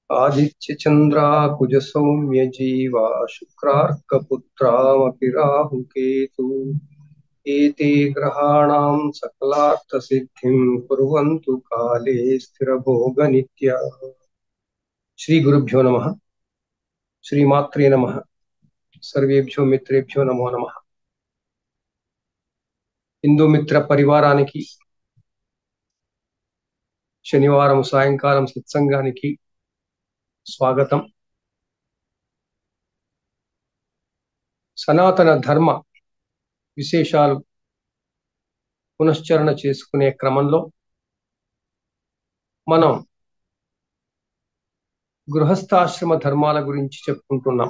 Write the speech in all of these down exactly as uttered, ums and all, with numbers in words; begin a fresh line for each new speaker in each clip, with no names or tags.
ఆదిత్య చంద్రాకుజ సౌమ్య జీవా శుక్రార్కపుత్రామపి రాహుకేతు ఏతే గ్రహాణం సకలార్థ సిద్ధిం కుర్వంతు కాలే స్థిరభోగ నిత్య. శ్రీ గురుభ్యో నమః. శ్రీమాత్రే నమః. సర్వేభ్యో మిత్రేభ్యో నమో నమః. హిందూ మిత్ర పరివారానికి శనివారం సాయంకాలం సత్సంగానికి స్వాగతం. సనాతన ధర్మ విశేషాలు పునశ్చరణ చేసుకునే క్రమంలో మనం గృహస్థాశ్రమ ధర్మాల గురించి చెప్పుకుంటున్నాం.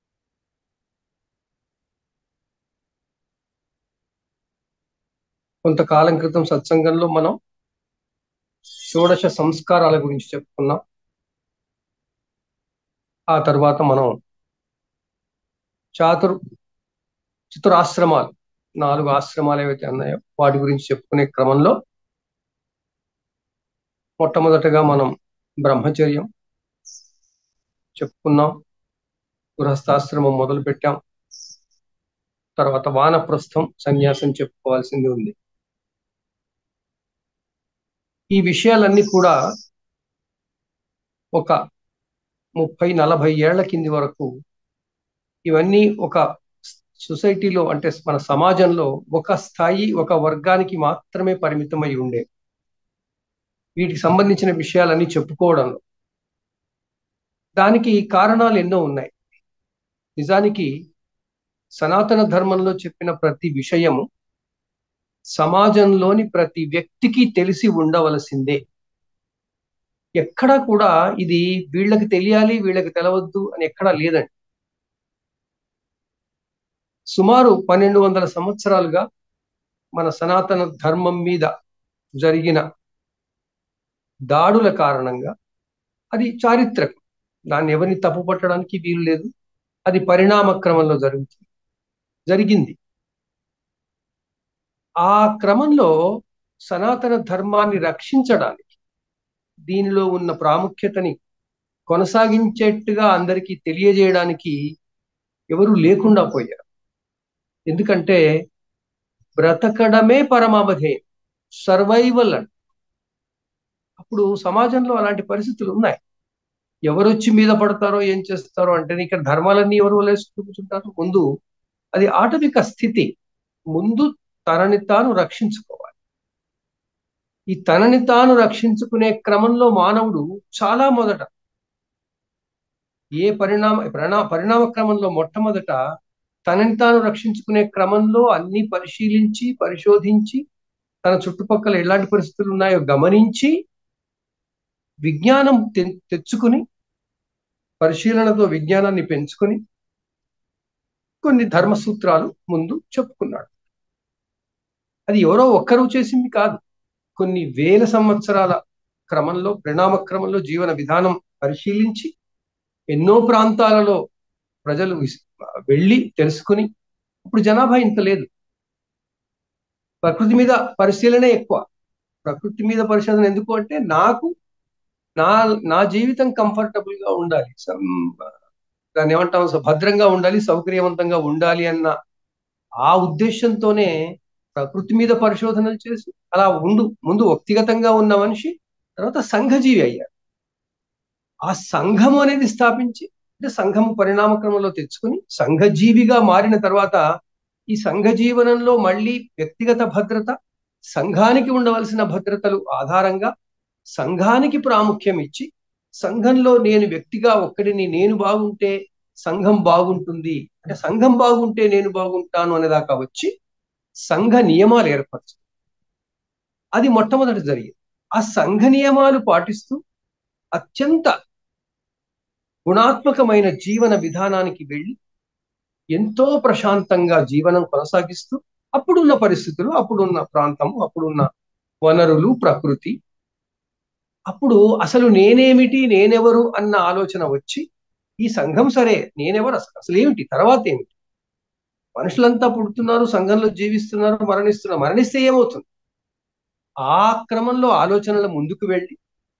కొంతకాలం క్రితం సత్సంగంలో మనం షోడశ సంస్కారాల గురించి చెప్పుకున్నాం. ఆ తర్వాత మనం చాతుర్ చతురాశ్రమాలు, నాలుగు ఆశ్రమాలు ఏవైతే ఉన్నాయో వాటి గురించి చెప్పుకునే క్రమంలో మొట్టమొదటగా మనం బ్రహ్మచర్యం చెప్పుకున్నాం, గృహస్థాశ్రమం మొదలు పెట్టాం. తర్వాత వానప్రస్థం, సన్యాసం చెప్పుకోవాల్సింది ఉంది. ఈ విషయాలన్నీ కూడా ఒక ముప్పై నలభై ఏళ్ల కింది వరకు ఇవన్నీ ఒక సొసైటీలో, అంటే మన సమాజంలో ఒక స్థాయి, ఒక వర్గానికి మాత్రమే పరిమితమై ఉండే. వీటికి సంబంధించిన విషయాలన్నీ చెప్పుకోవడంలో దానికి కారణాలు ఎన్నో ఉన్నాయి. నిజానికి సనాతన ధర్మంలో చెప్పిన ప్రతి విషయము సమాజంలోని ప్రతి వ్యక్తికి తెలిసి ఉండవలసిందే. ఎక్కడా కూడా ఇది వీళ్ళకి తెలియాలి, వీళ్ళకి తెలవద్దు అని ఎక్కడా లేదండి. సుమారు పన్నెండు వందల సంవత్సరాలుగా మన సనాతన ధర్మం మీద జరిగిన దాడుల కారణంగా అది చారిత్రకం, దాన్ని ఎవరిని తప్పు పట్టడానికి వీలు లేదు. అది పరిణామ క్రమంలో జరుగుతుంది జరిగింది. ఆ క్రమంలో సనాతన ధర్మాన్ని రక్షించడానికి, దీనిలో ఉన్న ప్రాముఖ్యతని కొనసాగించేట్టుగా అందరికీ తెలియజేయడానికి ఎవరు లేకుండా పోయారు. ఎందుకంటే బ్రతకడమే పరమావధేయం, సర్వైవల్ అంట. అప్పుడు సమాజంలో అలాంటి పరిస్థితులు ఉన్నాయి. ఎవరొచ్చి మీద పడతారో ఏం చేస్తారో అంటే, ఇక్కడ ధర్మాలన్నీ ఎవరు వలేసి కూర్చుంటారు. ముందు అది ఆటవిక స్థితి. ముందు తనని తాను రక్షించుకోవాలి. ఈ తనని తాను రక్షించుకునే క్రమంలో మానవుడు చాలా మొదట ఏ పరిణామ పరిణా పరిణామ క్రమంలో మొట్టమొదట తనని తాను రక్షించుకునే క్రమంలో అన్ని పరిశీలించి పరిశోధించి తన చుట్టుపక్కల ఎలాంటి పరిస్థితులు ఉన్నాయో గమనించి విజ్ఞానం తెచ్చుకుని, పరిశీలనతో విజ్ఞానాన్ని పెంచుకొని కొన్ని ధర్మ సూత్రాలు ముందు చెప్పుకున్నాడు. అది ఎవరో ఒక్కరు చేసింది కాదు. కొన్ని వేల సంవత్సరాల క్రమంలో, పరిణామ క్రమంలో జీవన విధానం పరిశీలించి ఎన్నో ప్రాంతాలలో ప్రజలు వెళ్ళి తెలుసుకుని, ఇప్పుడు జనాభా ఇంత లేదు. ప్రకృతి మీద పరిశీలనే ఎక్కువ. ప్రకృతి మీద పరిశోధన ఎందుకు అంటే, నాకు నా నా జీవితం కంఫర్టబుల్ గా ఉండాలి, దాన్ని ఏమంటాం, భద్రంగా ఉండాలి, సౌకర్యవంతంగా ఉండాలి అన్న ఆ ఉద్దేశంతోనే ప్రకృతి మీద పరిశోధనలు చేసి అలా ఉండు ముందు వ్యక్తిగతంగా ఉన్న మనిషి తర్వాత సంఘజీవి అయ్యాడు. ఆ సంఘము అనేది స్థాపించి, అంటే సంఘము పరిణామ క్రమంలో తెచ్చుకుని సంఘజీవిగా మారిన తర్వాత ఈ సంఘ జీవనంలో మళ్ళీ వ్యక్తిగత భద్రత, సంఘానికి ఉండవలసిన భద్రతలు ఆధారంగా సంఘానికి ప్రాముఖ్యం ఇచ్చి, సంఘంలో నేను వ్యక్తిగా ఒక్కడిని, నేను బాగుంటే సంఘం బాగుంటుంది, అంటే సంఘం బాగుంటే నేను బాగుంటాను అనేదాకా వచ్చి సంఘ నియమాలు ఏర్పరచు. అది మొట్టమొదటి జరిగింది. ఆ సంఘ నియమాలు పాటిస్తూ అత్యంత గుణాత్మకమైన జీవన విధానానికి వెళ్ళి ఎంతో ప్రశాంతంగా జీవనం కొనసాగిస్తూ, అప్పుడున్న పరిస్థితులు, అప్పుడున్న ప్రాంతము, అప్పుడున్న వనరులు, ప్రకృతి, అప్పుడు అసలు నేనేమిటి, నేనెవరు అన్న ఆలోచన వచ్చి ఈ సంఘం సరే, నేనెవరు, అసలు అసలు ఏమిటి, తర్వాత ఏమిటి, మనుషులంతా పుడుతున్నారు, సంఘంలో జీవిస్తున్నారు, మరణిస్తున్నారు, మరణిస్తే ఏమవుతుంది, ఆ క్రమంలో ఆలోచనలు ముందుకు వెళ్ళి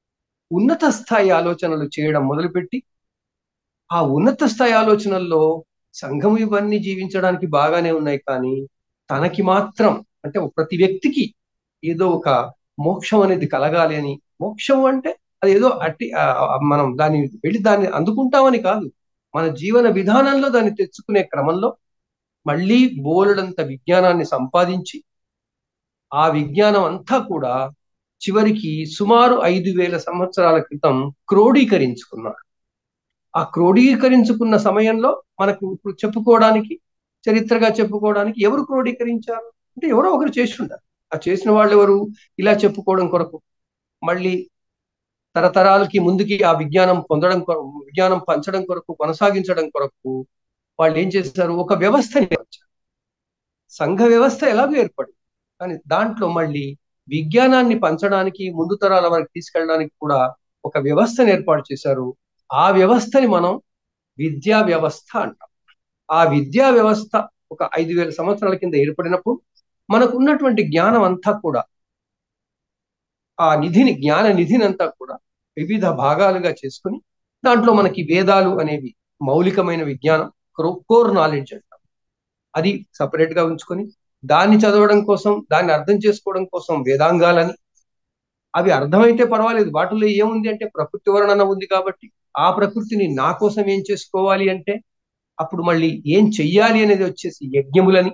ఉన్నత స్థాయి ఆలోచనలు చేయడం మొదలుపెట్టి ఆ ఉన్నత స్థాయి ఆలోచనల్లో సంఘం ఇవన్నీ జీవించడానికి బాగానే ఉన్నాయి, కానీ తనకి మాత్రం అంటే ప్రతి వ్యక్తికి ఏదో ఒక మోక్షం అనేది కలగాలి అని. మోక్షం అంటే అది ఏదో అట్టి మనం దాన్ని వెళ్ళి దాన్ని అందుకుంటామని కాదు, మన జీవన విధానంలో దాన్ని తెచ్చుకునే క్రమంలో మళ్ళీ బోలెడంత విజ్ఞానాన్ని సంపాదించి ఆ విజ్ఞానం అంతా కూడా చివరికి సుమారు ఐదు వేల సంవత్సరాల క్రితం క్రోడీకరించుకున్నారు. ఆ క్రోడీకరించుకున్న సమయంలో మనకు ఇప్పుడు చెప్పుకోవడానికి, చరిత్రగా చెప్పుకోవడానికి ఎవరు క్రోడీకరించారు అంటే ఎవరో ఒకరు చేసి ఉంటారు. ఆ చేసిన వాళ్ళు ఎవరు? ఇలా చెప్పుకోవడం కొరకు, మళ్ళీ తరతరాలకి ముందుకి ఆ విజ్ఞానం పొందడం కొరకు, విజ్ఞానం పంచడం కొరకు, కొనసాగించడం కొరకు వాళ్ళు ఏం చేశారు? ఒక వ్యవస్థని ఏర్పరిచారు. సంఘ వ్యవస్థ ఎలాగో ఏర్పడింది, కానీ దాంట్లో మళ్ళీ విజ్ఞానాన్ని పంచడానికి, ముందు తరాల వరకు తీసుకెళ్ళడానికి కూడా ఒక వ్యవస్థను ఏర్పాటు చేశారు. ఆ వ్యవస్థని మనం విద్యా వ్యవస్థ అంటాం. ఆ విద్యా వ్యవస్థ ఒక ఐదు వేల సంవత్సరాల కింద ఏర్పడినప్పుడు మనకు ఉన్నటువంటి జ్ఞానం అంతా కూడా, ఆ నిధిని, జ్ఞాన నిధిని అంతా కూడా వివిధ భాగాలుగా చేసుకుని దాంట్లో మనకి వేదాలు అనేవి మౌలికమైన విజ్ఞానం, కోర్ నాలెడ్జ్ అంటాం, అది సపరేట్ గా ఉంచుకొని దాన్ని చదవడం కోసం, దాన్ని అర్థం చేసుకోవడం కోసం వేదాంగాలని, అవి అర్థమైతే పర్వాలేదు, వాటిలో ఏముంది అంటే ప్రకృతి వర్ణన ఉంది కాబట్టి ఆ ప్రకృతిని నా కోసం ఏం చేసుకోవాలి అంటే అప్పుడు మళ్ళీ ఏం చెయ్యాలి అనేది వచ్చేసి యజ్ఞములని,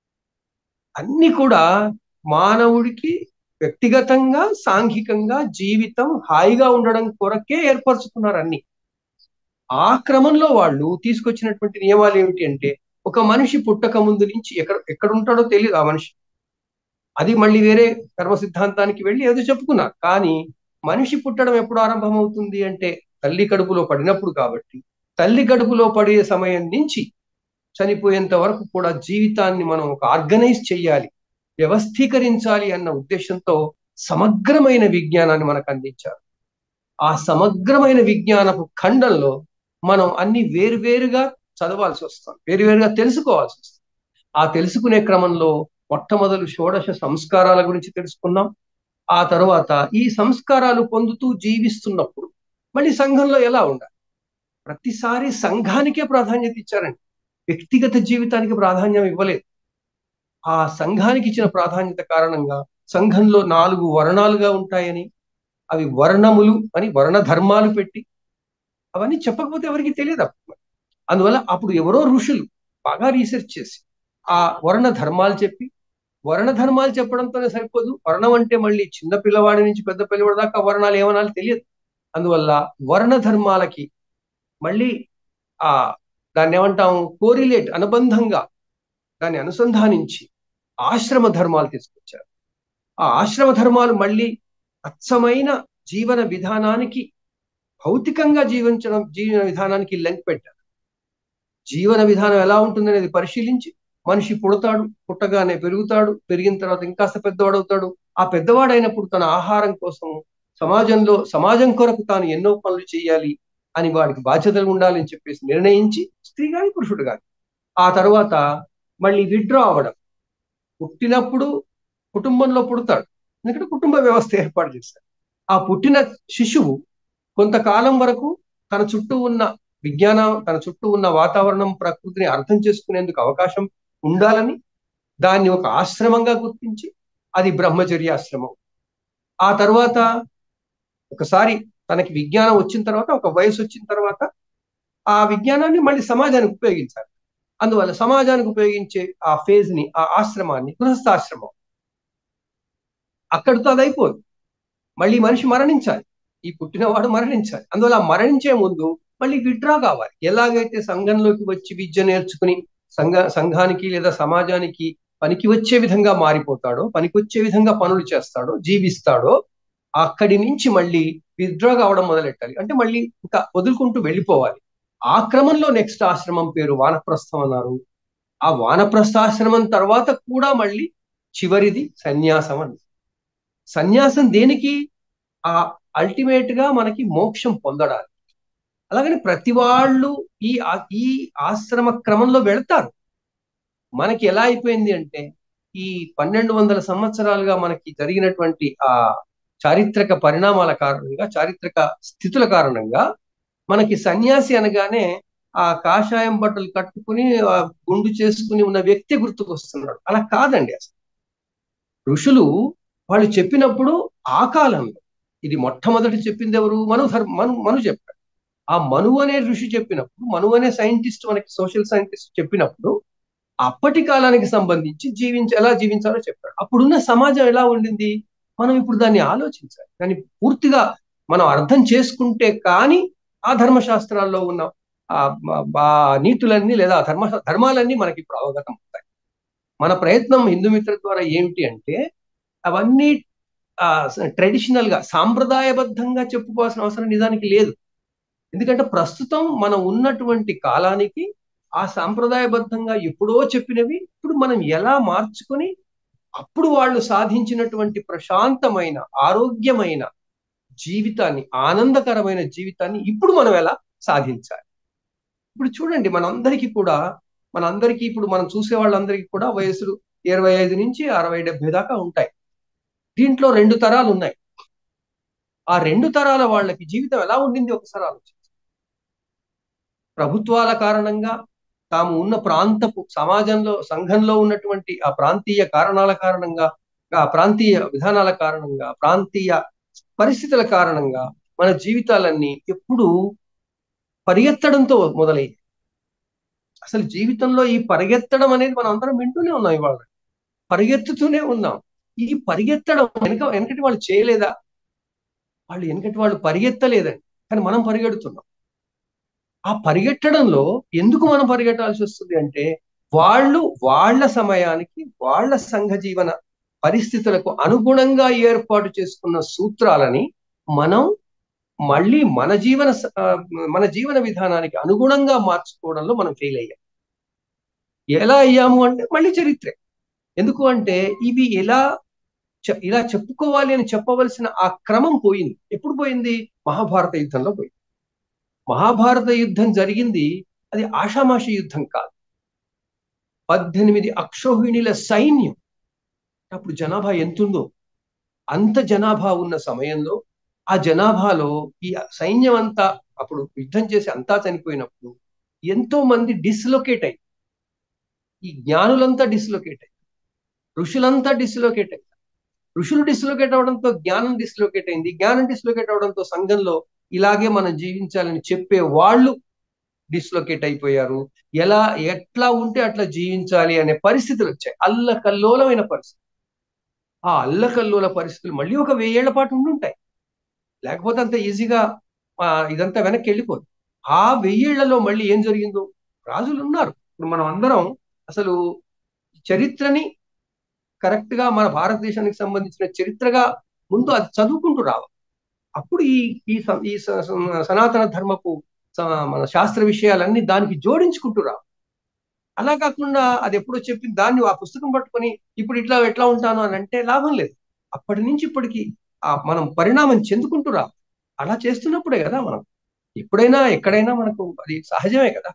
అన్ని కూడా మానవుడికి వ్యక్తిగతంగా, సాంఘికంగా జీవితం హాయిగా ఉండడం కొరకే ఏర్పరచుకున్నారు అన్ని. ఆ క్రమంలో వాళ్ళు తీసుకొచ్చినటువంటి నియమాలు ఏమిటి అంటే, ఒక మనిషి పుట్టక ముందు నుంచి ఎక్కడ ఎక్కడ ఉంటాడో తెలియదు ఆ మనిషి, అది మళ్ళీ వేరే కర్మ సిద్ధాంతానికి వెళ్ళి ఏదో చెప్పుకున్నారు. కానీ మనిషి పుట్టడం ఎప్పుడు ఆరంభమవుతుంది అంటే తల్లి కడుపులో పడినప్పుడు, కాబట్టి తల్లి కడుపులో పడే సమయం నుంచి చనిపోయేంత వరకు కూడా జీవితాన్ని మనం ఒక ఆర్గనైజ్ చేయాలి, వ్యవస్థీకరించాలి అన్న ఉద్దేశంతో సమగ్రమైన విజ్ఞానాన్ని మనకు అందించారు. ఆ సమగ్రమైన విజ్ఞానపు ఖండంలో మనం అన్ని వేరువేరుగా చదవాల్సి వస్తాం, వేరువేరుగా తెలుసుకోవాల్సి వస్తుంది. ఆ తెలుసుకునే క్రమంలో మొట్టమొదలు షోడశ సంస్కారాల గురించి తెలుసుకున్నాం. ఆ తర్వాత ఈ సంస్కారాలు పొందుతూ జీవిస్తున్నప్పుడు మళ్ళీ సంఘంలో ఎలా ఉండాలి, ప్రతిసారి సంఘానికే ప్రాధాన్యత ఇచ్చారండి, వ్యక్తిగత జీవితానికి ప్రాధాన్యం ఇవ్వలేదు. ఆ సంఘానికి ఇచ్చిన ప్రాధాన్యత కారణంగా సంఘంలో నాలుగు వర్ణాలుగా ఉంటాయని, అవి వర్ణములు అని వర్ణ ధర్మాలు పెట్టి, అవన్నీ చెప్పకపోతే ఎవరికి తెలియదు. అందువల్ల అప్పుడు ఎవరో ఋషులు బాగా రీసెర్చ్ చేసి ఆ వర్ణ ధర్మాలు చెప్పి, వర్ణ ధర్మాలు చెప్పడంతోనే సరిపోదు, వర్ణం అంటే మళ్ళీ చిన్న పిల్లవాడి నుంచి పెద్ద పిల్లవాడి దాకా వర్ణాలు ఏమనాలి తెలియదు. అందువల్ల వర్ణ ధర్మాలకి మళ్ళీ ఆ దాన్ని ఏమంటాం, కోరిలేట్, అనుబంధంగా దాన్ని అనుసంధానించి ఆశ్రమ ధర్మాలు తీసుకొచ్చారు. ఆ ఆశ్రమ ధర్మాలు మళ్ళీ అచ్చమైన జీవన విధానానికి, భౌతికంగా జీవించడం జీవన విధానానికి లింక్ పెట్టారు. జీవన విధానం ఎలా ఉంటుంది అనేది పరిశీలించి, మనిషి పుడతాడు, పుట్టగానే పెరుగుతాడు, పెరిగిన తర్వాత ఇంకాస్త పెద్దవాడవుతాడు. ఆ పెద్దవాడైనప్పుడు తన ఆహారం కోసం సమాజంలో, సమాజం కొరకు తాను ఎన్నో పనులు చేయాలి అని వాడికి బాధ్యతలు ఉండాలని చెప్పేసి నిర్ణయించి, స్త్రీ కానీ పురుషుడు కానీ ఆ తర్వాత మళ్ళీ విత్డ్రా అవ్వడం. పుట్టినప్పుడు కుటుంబంలో పుడతాడు, ఎందుకంటే కుటుంబ వ్యవస్థ ఏర్పాటు చేశారు. ఆ పుట్టిన శిశువు కొంతకాలం వరకు తన చుట్టూ ఉన్న విజ్ఞానం, తన చుట్టూ ఉన్న వాతావరణం, ప్రకృతిని అర్థం చేసుకునేందుకు అవకాశం ఉండాలని దాన్ని ఒక ఆశ్రమంగా గుర్తించి అది బ్రహ్మచర్యాశ్రమం. ఆ తర్వాత ఒకసారి తనకి విజ్ఞానం వచ్చిన తర్వాత, ఒక వయసు వచ్చిన తర్వాత ఆ విజ్ఞానాన్ని మళ్ళీ సమాజానికి ఉపయోగించాలి. అందువల్ల సమాజానికి ఉపయోగించే ఆ ఫేజ్ ని, ఆ ఆశ్రమాన్ని గృహస్థాశ్రమం. అక్కడితో అది అయిపోదు, మళ్ళీ మనిషి మరణించాలి, ఈ పుట్టినవాడు మరణించాలి. అందువల్ల మరణించే ముందు మళ్ళీ విత్డ్రా కావాలి. ఎలాగైతే సంఘంలోకి వచ్చి విద్య నేర్చుకుని సంఘ సంఘానికి లేదా సమాజానికి పనికి వచ్చే విధంగా మారిపోతాడో, పనికి వచ్చే విధంగా పనులు చేస్తాడో, జీవిస్తాడో, అక్కడి నుంచి మళ్ళీ విత్డ్రా కావడం మొదలెట్టాలి. అంటే మళ్ళీ ఇంకా వదులుకుంటూ వెళ్ళిపోవాలి. ఆ క్రమంలో నెక్స్ట్ ఆశ్రమం పేరు వానప్రస్థం అన్నారు. ఆ వానప్రస్థాశ్రమం తర్వాత కూడా మళ్ళీ చివరిది సన్యాసం అని. సన్యాసం దేనికి? ఆ అల్టిమేట్ గా మనకి మోక్షం పొందడానికి. అలాగని ప్రతి వాళ్ళు ఈ ఈ ఆశ్రమ క్రమంలో వెళ్తారు. మనకి ఎలా అయిపోయింది అంటే, ఈ పన్నెండు వందల సంవత్సరాలుగా మనకి జరిగినటువంటి ఆ చారిత్రక పరిణామాల కారణంగా, చారిత్రక స్థితుల కారణంగా మనకి సన్యాసి అనగానే ఆ కాషాయం బట్టలు కట్టుకుని ఆ గుండు చేసుకుని ఉన్న వ్యక్తి గుర్తుకొస్తున్నాడు. అలా కాదండి. అసలు ఋషులు వాళ్ళు చెప్పినప్పుడు ఆ కాలంలో, ఇది మొట్టమొదటి చెప్పింది ఎవరు? మను ధర్మ మను మను చెప్పాడు. ఆ మనువు అనే ఋషి చెప్పినప్పుడు, మనువు అనే సైంటిస్ట్, మనకి సోషల్ సైంటిస్ట్ చెప్పినప్పుడు అప్పటి కాలానికి సంబంధించి జీవించ ఎలా జీవించాలో చెప్పాడు. అప్పుడున్న సమాజం ఎలా ఉండింది, మనం ఇప్పుడు దాన్ని ఆలోచించాలి. దాన్ని పూర్తిగా మనం అర్థం చేసుకుంటే కానీ ఆ ధర్మశాస్త్రాల్లో ఉన్న ఆ ఆ నీతులన్నీ లేదా ధర్మ ధర్మాలన్నీ మనకి ఇప్పుడు అవగతం అవుతాయి. మన ప్రయత్నం హిందూ మిత్ర ద్వారా ఏమిటి అంటే అవన్నీ ఆ ట్రెడిషనల్ గా సాంప్రదాయబద్ధంగా చెప్పుకోవాల్సిన అవసరం నిజానికి లేదు. ఎందుకంటే ప్రస్తుతం మనం ఉన్నటువంటి కాలానికి ఆ సాంప్రదాయబద్ధంగా ఎప్పుడో చెప్పినవి ఇప్పుడు మనం ఎలా మార్చుకొని అప్పుడు వాళ్ళు సాధించినటువంటి ప్రశాంతమైన ఆరోగ్యమైన జీవితాన్ని, ఆనందకరమైన జీవితాన్ని ఇప్పుడు మనం ఎలా సాధించాలి. ఇప్పుడు చూడండి, మనందరికీ కూడా మనందరికీ ఇప్పుడు మనం చూసే వాళ్ళందరికీ కూడా వయసులు ఇరవై ఐదు నుంచి అరవై డెబ్బై దాకా ఉంటాయి. దీంట్లో రెండు తరాలు ఉన్నాయి. ఆ రెండు తరాల వాళ్ళకి జీవితం ఎలా ఉండింది ఒకసారి ఆలోచించండి. ప్రభుత్వాల కారణంగా, తాము ఉన్న ప్రాంతపు సమాజంలో సంఘంలో ఉన్నటువంటి ఆ ప్రాంతీయ కారణాల కారణంగా, ఆ ప్రాంతీయ విధానాల కారణంగా, ప్రాంతీయ పరిస్థితుల కారణంగా మన జీవితాలన్నీ ఎప్పుడు పరిగెత్తడంతో మొదలయ్యాయి. అసలు జీవితంలో ఈ పరిగెత్తడం అనేది మనం అందరం వింటూనే ఉన్నాం. ఇవాళ పరిగెత్తుతూనే ఉన్నాం. ఈ పరిగెత్తడం వెనక వెనకటి వాళ్ళు చేయలేదా? వాళ్ళు వెనకటి వాళ్ళు పరిగెత్తలేదండి, కానీ మనం పరిగెడుతున్నాం. ఆ పరిగెట్టడంలో ఎందుకు మనం పరిగెట్టాల్సి వస్తుంది అంటే, వాళ్ళు వాళ్ళ సమయానికి, వాళ్ళ సంఘ జీవన పరిస్థితులకు అనుగుణంగా ఏర్పాటు చేసుకున్న సూత్రాలని మనం మళ్ళీ మన జీవన మన జీవన విధానానికి అనుగుణంగా మార్చుకోవడంలో మనం ఫెయిల్ అయ్యాం. ఎలా అయ్యాము అంటే మళ్ళీ చరిత్రే. ఎందుకు అంటే ఇవి ఎలా ఇలా చెప్పుకోవాలి అని చెప్పవలసిన ఆ క్రమం పోయింది. ఎప్పుడు పోయింది? మహాభారత యుద్ధంలో పోయింది. మహాభారత యుద్ధం జరిగింది అది ఆషామాషి యుద్ధం కాదు. పద్దెనిమిది అక్షోహిణీల సైన్యం. అప్పుడు జనాభా ఎంతుందో అంత జనాభా ఉన్న సమయంలో ఆ జనాభాలో ఈ సైన్యం అంతా అప్పుడు యుద్ధం చేసి అంతా చనిపోయినప్పుడు ఎంతో మంది డిస్లొకేట్ అయ్యి, ఈ జ్ఞానులంతా డిస్లొకేట్ అయ్యి, ఋషులంతా డిస్లొకేట్ అయ్యి, ఋషులు డిస్లొకేట్ అవడంతో జ్ఞానం డిస్లొకేట్ అయింది, జ్ఞానం డిస్లొకేట్ అవడంతో సంఘంలో ఇలాగే మనం జీవించాలని చెప్పే వాళ్ళు డిస్లొకేట్ అయిపోయారు. ఎలా ఎట్లా ఉంటే అట్లా జీవించాలి అనే పరిస్థితులు వచ్చాయి. అల్లకల్లోలమైన పరిస్థితి. ఆ అల్లకల్లోల పరిస్థితులు మళ్ళీ ఒక వెయ్యేళ్ల పాటు ఉండుంటాయి. లేకపోతే అంత ఈజీగా ఇదంతా వెనక్కి వెళ్ళిపోదు. ఆ వెయ్యేళ్లలో మళ్ళీ ఏం జరిగిందో, రాజులు ఉన్నారు. ఇప్పుడు మనం అందరం అసలు చరిత్రని కరెక్ట్ గా మన భారతదేశానికి సంబంధించిన చరిత్రగా ముందు అది చదువుకుంటూ రావాలి. అప్పుడు ఈ ఈ సనాతన ధర్మపు మన శాస్త్ర విషయాలన్నీ దానికి జోడించుకుంటూ రావాలి. అలా కాకుండా అది ఎప్పుడో చెప్పి దాన్ని ఆ పుస్తకం పట్టుకొని ఇప్పుడు ఇట్లా ఎట్లా ఉంటాను అని అంటే లాభం లేదు. అప్పటి నుంచి ఇప్పటికి ఆ మనం పరిణామం చెందుకుంటూ రా. అలా చేస్తున్నప్పుడే కదా మనం ఎప్పుడైనా ఎక్కడైనా మనకు అది సహజమే కదా.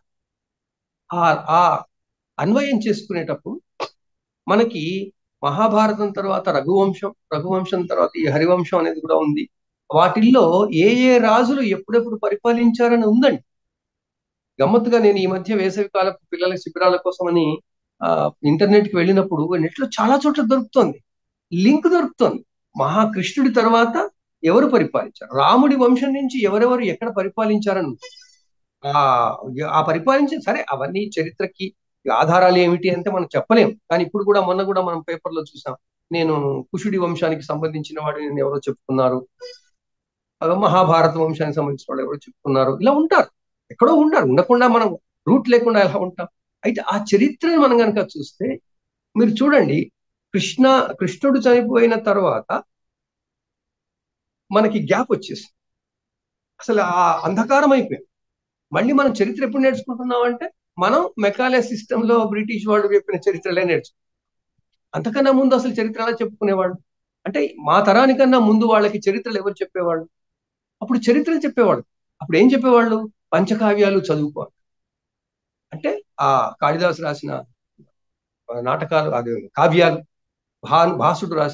ఆ ఆ అన్వయం చేసుకునేటప్పుడు మనకి మహాభారతం తర్వాత రఘువంశం, రఘువంశం తర్వాత ఈ హరివంశం అనేది కూడా ఉంది. వాటిల్లో ఏ ఏ రాజులు ఎప్పుడెప్పుడు పరిపాలించారని ఉందండి. గమ్మత్తుగా నేను ఈ మధ్య వేసవి కాలపు పిల్లల శిబిరాల కోసమని ఆ ఇంటర్నెట్ కి వెళ్ళినప్పుడు నెట్ లో చాలా చోట్ల దొరుకుతోంది, లింక్ దొరుకుతోంది. మహాకృష్ణుడి తర్వాత ఎవరు పరిపాలించారు, రాముడి వంశం నుంచి ఎవరెవరు ఎక్కడ పరిపాలించారని ఆ ఆ పరిపాలించిన సరే అవన్నీ చరిత్రకి ఆధారాలు ఏమిటి అంటే మనం చెప్పలేం. కానీ ఇప్పుడు కూడా మొన్న కూడా మనం పేపర్లో చూసాం. నేను కుషుడి వంశానికి సంబంధించిన వాడిని ఎవరో చెప్పుకున్నారు, మహాభారత వంశానికి సంబంధించిన వాళ్ళు ఎవరో చెప్పుకున్నారు. ఇలా ఉంటారు, ఎక్కడో ఉంటారు. ఉండకుండా మనం రూట్ లేకుండా ఎలా ఉంటాం? అయితే ఆ చరిత్రను మనం కనుక చూస్తే మీరు చూడండి, కృష్ణ కృష్ణుడు చనిపోయిన తర్వాత మనకి గ్యాప్ వచ్చేసి అసలు ఆ అంధకారం అయిపోయింది. మళ్ళీ మనం చరిత్ర ఎప్పుడు నేర్చుకుంటున్నాం అంటే మనం మెకాలే సిస్టమ్ లో బ్రిటిష్ వాళ్ళు చెప్పిన చరిత్రలే నేర్చుకుంటాం. అంతకన్నా ముందు అసలు చరిత్ర ఎలా చెప్పుకునేవాళ్ళు అంటే మా తరానికన్నా ముందు వాళ్ళకి చరిత్రలు ఎవరు చెప్పేవాళ్ళు? అప్పుడు చరిత్రలు చెప్పేవాళ్ళు. అప్పుడు ఏం చెప్పేవాళ్ళు? పంచకావ్యాలు చదువుకోవాలి. అంటే ఆ కాళిదాసు రాసిన నాటకాలు, అది కావ్యాలు, భా భాసుడు రాసినవి,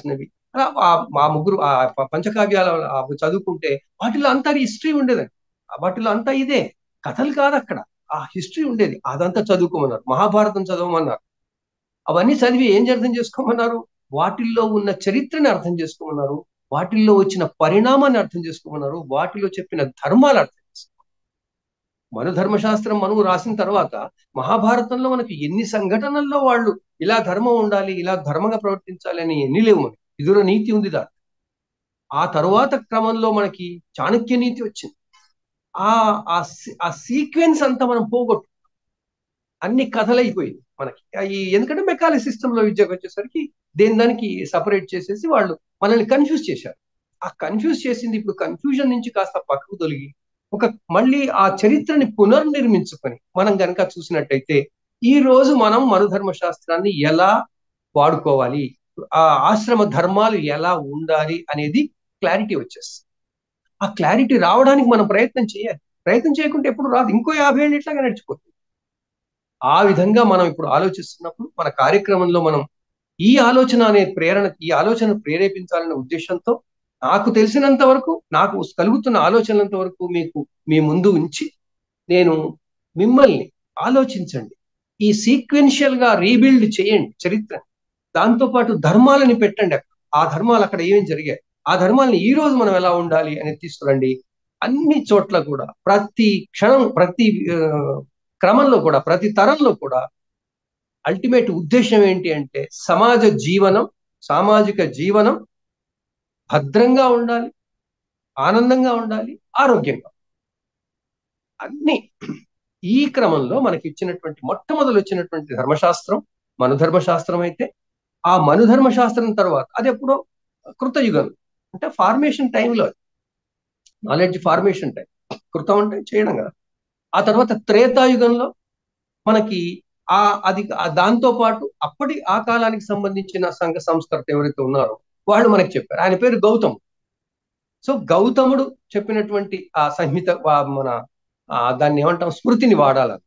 అలా ఆ ముగ్గురు ఆ పంచకావ్యాల చదువుకుంటే వాటిలో అంతా హిస్టరీ ఉండేదండి. వాటిలో అంతా ఇదే కథలు కాదు, అక్కడ ఆ హిస్టరీ ఉండేది. అదంతా చదువుకోమన్నారు. మహాభారతం చదవమన్నారు. అవన్నీ చదివి ఏం అర్థం చేసుకోమన్నారు? వాటిల్లో ఉన్న చరిత్రని అర్థం చేసుకోమన్నారు. వాటిల్లో వచ్చిన పరిణామాన్ని అర్థం చేసుకోమన్నారు. వాటిలో చెప్పిన ధర్మాలు అర్థం చేసుకోమన్నారు. మను ధర్మశాస్త్రం మనువు రాసిన తర్వాత మహాభారతంలో మనకి ఎన్ని సంఘటనల్లో వాళ్ళు ఇలా ధర్మం ఉండాలి, ఇలా ధర్మంగా ప్రవర్తించాలి అని ఎన్ని లేవు. మనకి విదుర నీతి ఉంది దా. ఆ తరువాత క్రమంలో మనకి చాణక్య నీతి వచ్చింది. ఆ ఆ సీక్వెన్స్ అంతా మనం పోగొట్టు అన్ని కథలైపోయింది మనకి. ఈ ఎందుకంటే మెకాలే సిస్టమ్ లో విద్యకు వచ్చేసరికి దేని దానికి సపరేట్ చేసేసి వాళ్ళు మనల్ని కన్ఫ్యూజ్ చేశారు. ఆ కన్ఫ్యూజ్ చేసింది ఇప్పుడు కన్ఫ్యూజన్ నుంచి కాస్త పక్కకు తొలగి ఒక మళ్ళీ ఆ చరిత్రని పునర్నిర్మించుకొని మనం గనక చూసినట్టయితే ఈ రోజు మనం మనుధర్మ శాస్త్రాన్ని ఎలా వాడుకోవాలి, ఆ ఆశ్రమ ధర్మాలు ఎలా ఉండాలి అనేది క్లారిటీ వచ్చేస్తుంది. ఆ క్లారిటీ రావడానికి మనం ప్రయత్నం చేయాలి. ప్రయత్నం చేయకుంటే ఎప్పుడు రాదు. ఇంకో యాభై ఏళ్ళు ఇట్లాగా నడిచిపోతుంది. ఆ విధంగా మనం ఇప్పుడు ఆలోచిస్తున్నప్పుడు మన కార్యక్రమంలో మనం ఈ ఆలోచన అనే ప్రేరణ, ఈ ఆలోచన ప్రేరేపించాలనే ఉద్దేశంతో నాకు తెలిసినంత వరకు, నాకు కలుగుతున్న ఆలోచనలంత వరకు మీకు మీ ముందు ఉంచి నేను మిమ్మల్ని ఆలోచించండి. ఈ సీక్వెన్షియల్ గా రీబిల్డ్ చేయండి చరిత్ర. దాంతోపాటు ధర్మాలని పెట్టండి. ఆ ధర్మాలు అక్కడ ఏమేమి జరిగాయి, ఆ ధర్మాలని ఈ రోజు మనం ఎలా ఉండాలి అనేది తీసుకురండి. అన్ని చోట్ల కూడా ప్రతి క్షణం, ప్రతి క్రమంలో కూడా, ప్రతి తరంలో కూడా అల్టిమేట్ ఉద్దేశం ఏంటి అంటే సమాజ జీవనం, సామాజిక జీవనం భద్రంగా ఉండాలి, ఆనందంగా ఉండాలి, ఆరోగ్యంగా. అన్ని ఈ క్రమంలో మనకి ఇచ్చినటువంటి మొట్టమొదలు వచ్చినటువంటి ధర్మశాస్త్రం మనుధర్మశాస్త్రం అయితే, ఆ మనుధర్మశాస్త్రం తర్వాత అది ఎప్పుడో కృతయుగం అంటే ఫార్మేషన్ టైంలో, నాలెడ్జ్ ఫార్మేషన్ టైం. కృతం అంటే చేయడం కదా. ఆ తర్వాత త్రేతాయుగంలో మనకి ఆ అది దాంతో పాటు అప్పటి ఆ కాలానికి సంబంధించిన సంఘ సంస్కర్త ఎవరైతే ఉన్నారో వాళ్ళు మనకి చెప్పారు. ఆయన పేరు గౌతమ్. సో గౌతముడు చెప్పినటువంటి ఆ సంహిత మన దాన్ని ఏమంటాం, స్మృతిని వాడాలని.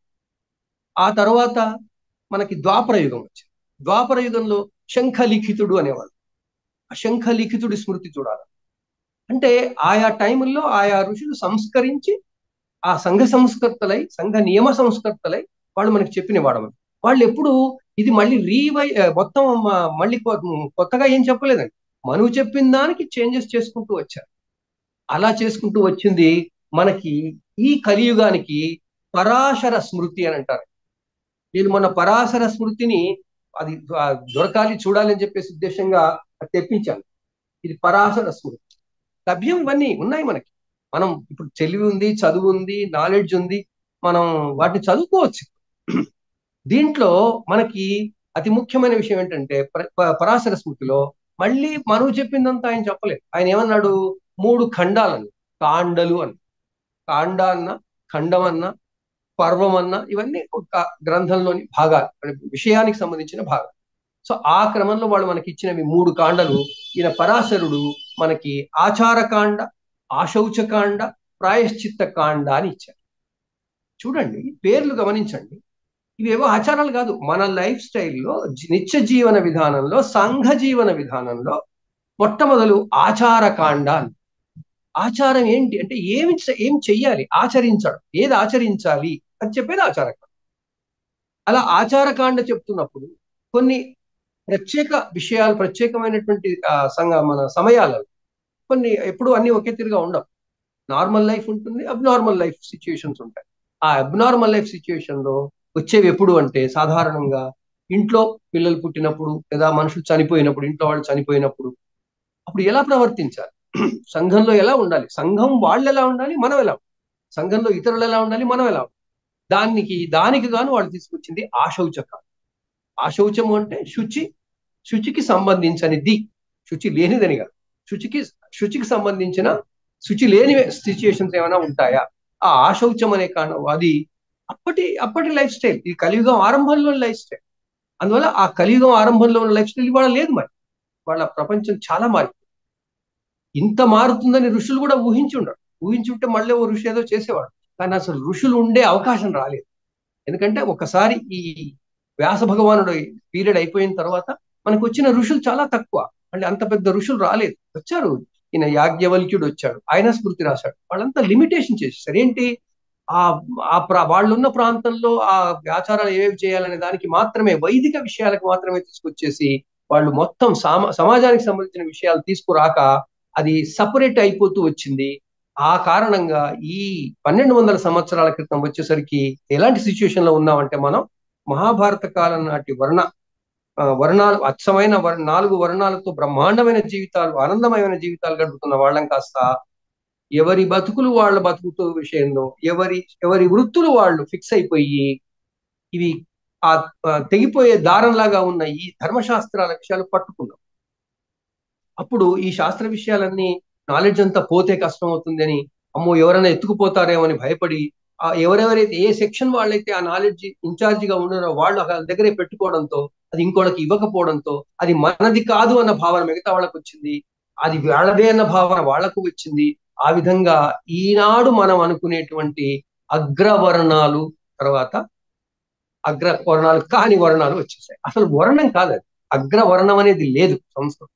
ఆ తర్వాత మనకి ద్వాపర యుగం వచ్చింది. ద్వాపర యుగంలో శంఖలిఖితుడు అనేవాడు. ఆ శంఖలిఖితుడి స్మృతి చూడాలి. అంటే ఆయా టైముల్లో ఆయా ఋషులు సంస్కరించి ఆ సంఘ సంస్కర్తలై, సంఘ నియమ సంస్కర్తలై వాళ్ళు మనకి చెప్పిన వాడమని. వాళ్ళు ఎప్పుడు ఇది మళ్ళీ రీవై మొత్తం మళ్ళీ కొత్తగా ఏం చెప్పలేదండి. మనువు చెప్పిన దానికి చేంజెస్ చేసుకుంటూ వచ్చారు. అలా చేసుకుంటూ వచ్చింది మనకి ఈ కలియుగానికి పరాశర స్మృతి అని అంటారు. నేను మొన్న పరాశర స్మృతిని అది దొరకాలి, చూడాలి అని చెప్పేసి ఉద్దేశంగా తెప్పించాను. ఇది పరాశర స్మృతి. లభ్యం ఇవన్నీ ఉన్నాయి మనకి. మనం ఇప్పుడు తెలివి ఉంది, చదువు ఉంది, నాలెడ్జ్ ఉంది, మనం వాటిని చదువుకోవచ్చు. దీంట్లో మనకి అతి ముఖ్యమైన విషయం ఏంటంటే పరాశర స్మృతిలో మళ్ళీ మనువు చెప్పిందంతా ఆయన చెప్పలేదు. ఆయన ఏమన్నాడు, మూడు ఖండాలని, కాండలు అని. కాండ అన్న, ఖండం అన్న, పర్వం అన్న, ఇవన్నీ ఒక గ్రంథంలోని భాగాలు, విషయానికి సంబంధించిన భాగాలు. సో ఆ క్రమంలో వాళ్ళు మనకి ఇచ్చినవి మూడు కాండలు. ఈయన పరాశరుడు మనకి ఆచారకాండ, ఆశౌచకాండ, ప్రాయశ్చిత్త కాండ అని ఇచ్చారు. చూడండి, పేర్లు గమనించండి. ఇవేవో ఆచారాలు కాదు. మన లైఫ్ స్టైల్లో, నిత్య జీవన విధానంలో, సంఘ జీవన విధానంలో మొట్టమొదలు ఆచారకాండ. ఆచారం ఏంటి అంటే ఏమి ఏం చెయ్యాలి, ఆచరించడం, ఏది ఆచరించాలి అని చెప్పేది ఆచారకాండ. అలా ఆచారకాండ చెప్తున్నప్పుడు కొన్ని ప్రత్యేక విషయాలు, ప్రత్యేకమైనటువంటి సంఘ మన సమయాలలో కొన్ని ఎప్పుడు అన్ని ఒకే తిరిగా ఉండవు. నార్మల్ లైఫ్ ఉంటుంది, అబ్నార్మల్ లైఫ్ సిచ్యుయేషన్స్ ఉంటాయి. ఆ అబ్నార్మల్ లైఫ్ సిచ్యుయేషన్ లో వచ్చేవి ఎప్పుడు అంటే సాధారణంగా ఇంట్లో పిల్లలు పుట్టినప్పుడు, లేదా మనుషులు చనిపోయినప్పుడు, ఇంట్లో వాళ్ళు చనిపోయినప్పుడు అప్పుడు ఎలా ప్రవర్తించాలి, సంఘంలో ఎలా ఉండాలి, సంఘం వాళ్ళు ఎలా ఉండాలి, మనం ఎలా ఉండాలి, సంఘంలో ఇతరులు ఎలా ఉండాలి, మనం ఎలా ఉండాలి, దానికి దానికి గాను వాళ్ళు తీసుకొచ్చింది ఆశౌచకాలు. ఆశౌచము అంటే శుచి, శుచికి సంబంధించినది, శుచి లేనిదని కాదు. శుచికి శుచికి సంబంధించిన శుచి లేని సిచ్యుయేషన్స్ ఏమైనా ఉంటాయా, ఆ ఆశౌచం అనే కారణం అది అప్పటి అప్పటి లైఫ్ స్టైల్. ఇది కలియుగం ఆరంభంలోని లైఫ్ స్టైల్. అందువల్ల ఆ కలియుగం ఆరంభంలో ఉన్న లైఫ్ స్టైల్ ఇవాళ లేదు. మరి వాళ్ళ ప్రపంచం చాలా మారింది. ఇంత మారుతుందని ఋషులు కూడా ఊహించి ఉండరు. ఊహించి ఉంటే మళ్ళీ ఓ ఋషి ఏదో చేసేవాడు. కానీ అసలు ఋషులు ఉండే అవకాశం రాలేదు. ఎందుకంటే ఒకసారి ఈ వ్యాస భగవానుడు పీరియడ్ అయిపోయిన తర్వాత మనకు వచ్చిన ఋషులు చాలా తక్కువ. మళ్ళీ అంత పెద్ద ఋషులు రాలేదు, వచ్చారు. ఈయన యాజ్ఞవల్క్యుడు వచ్చాడు, ఆయన స్మృతి రాశాడు. వాళ్ళంతా లిమిటేషన్ చేసేసారు. ఏంటి, ఆ ఆ ప్రా వాళ్ళున్న ప్రాంతంలో ఆ ఆచారాలు ఏవేవి చేయాలనే దానికి మాత్రమే, వైదిక విషయాలకు మాత్రమే తీసుకొచ్చేసి వాళ్ళు మొత్తం సామా సమాజానికి సంబంధించిన విషయాలు తీసుకురాక అది సపరేట్ అయిపోతూ వచ్చింది. ఆ కారణంగా ఈ పన్నెండు వందల సంవత్సరాల క్రితం వచ్చేసరికి ఎలాంటి సిచ్యువేషన్ లో ఉన్నామంటే, మనం మహాభారత కాలం నాటి వర్ణ ఆ, వర్ణాలు అచ్చమైన వర్ నాలుగు వర్ణాలతో బ్రహ్మాండమైన జీవితాలు, ఆనందమైన జీవితాలు గడుపుతున్న వాళ్ళం కాస్త ఎవరి బతుకులు వాళ్ళ బతుకుతో విషయంలో, ఎవరి ఎవరి వృత్తులు వాళ్ళు ఫిక్స్ అయిపోయి ఇవి ఆ ఆ, తెగిపోయే దారంలాగా ఉన్న ఈ ధర్మశాస్త్రాల విషయాలు పట్టుకున్నాం. అప్పుడు ఈ శాస్త్ర విషయాలన్నీ నాలెడ్జ్ అంతా పోతే కష్టం అవుతుందని, అమ్మో ఎవరైనా ఎత్తుకుపోతారేమో అని భయపడి, ఆ ఎవరెవరైతే ఏ సెక్షన్ వాళ్ళైతే ఆ నాలెడ్జ్ ఇన్ఛార్జిగా ఉన్నారో వాళ్ళు వాళ్ళ దగ్గరే పెట్టుకోవడంతో, అది ఇంకోళ్ళకి ఇవ్వకపోవడంతో అది మనది కాదు అన్న భావన మిగతా వాళ్ళకు వచ్చింది, అది వాళ్ళదే అన్న భావన వాళ్లకు వచ్చింది. ఆ విధంగా ఈనాడు మనం అనుకునేటువంటి అగ్రవర్ణాలు తర్వాత అగ్రవర్ణాలు కాని వర్ణాలు వచ్చేసాయి. అసలు వర్ణం కాదు అది, అగ్రవర్ణం అనేది లేదు సంస్కృతం.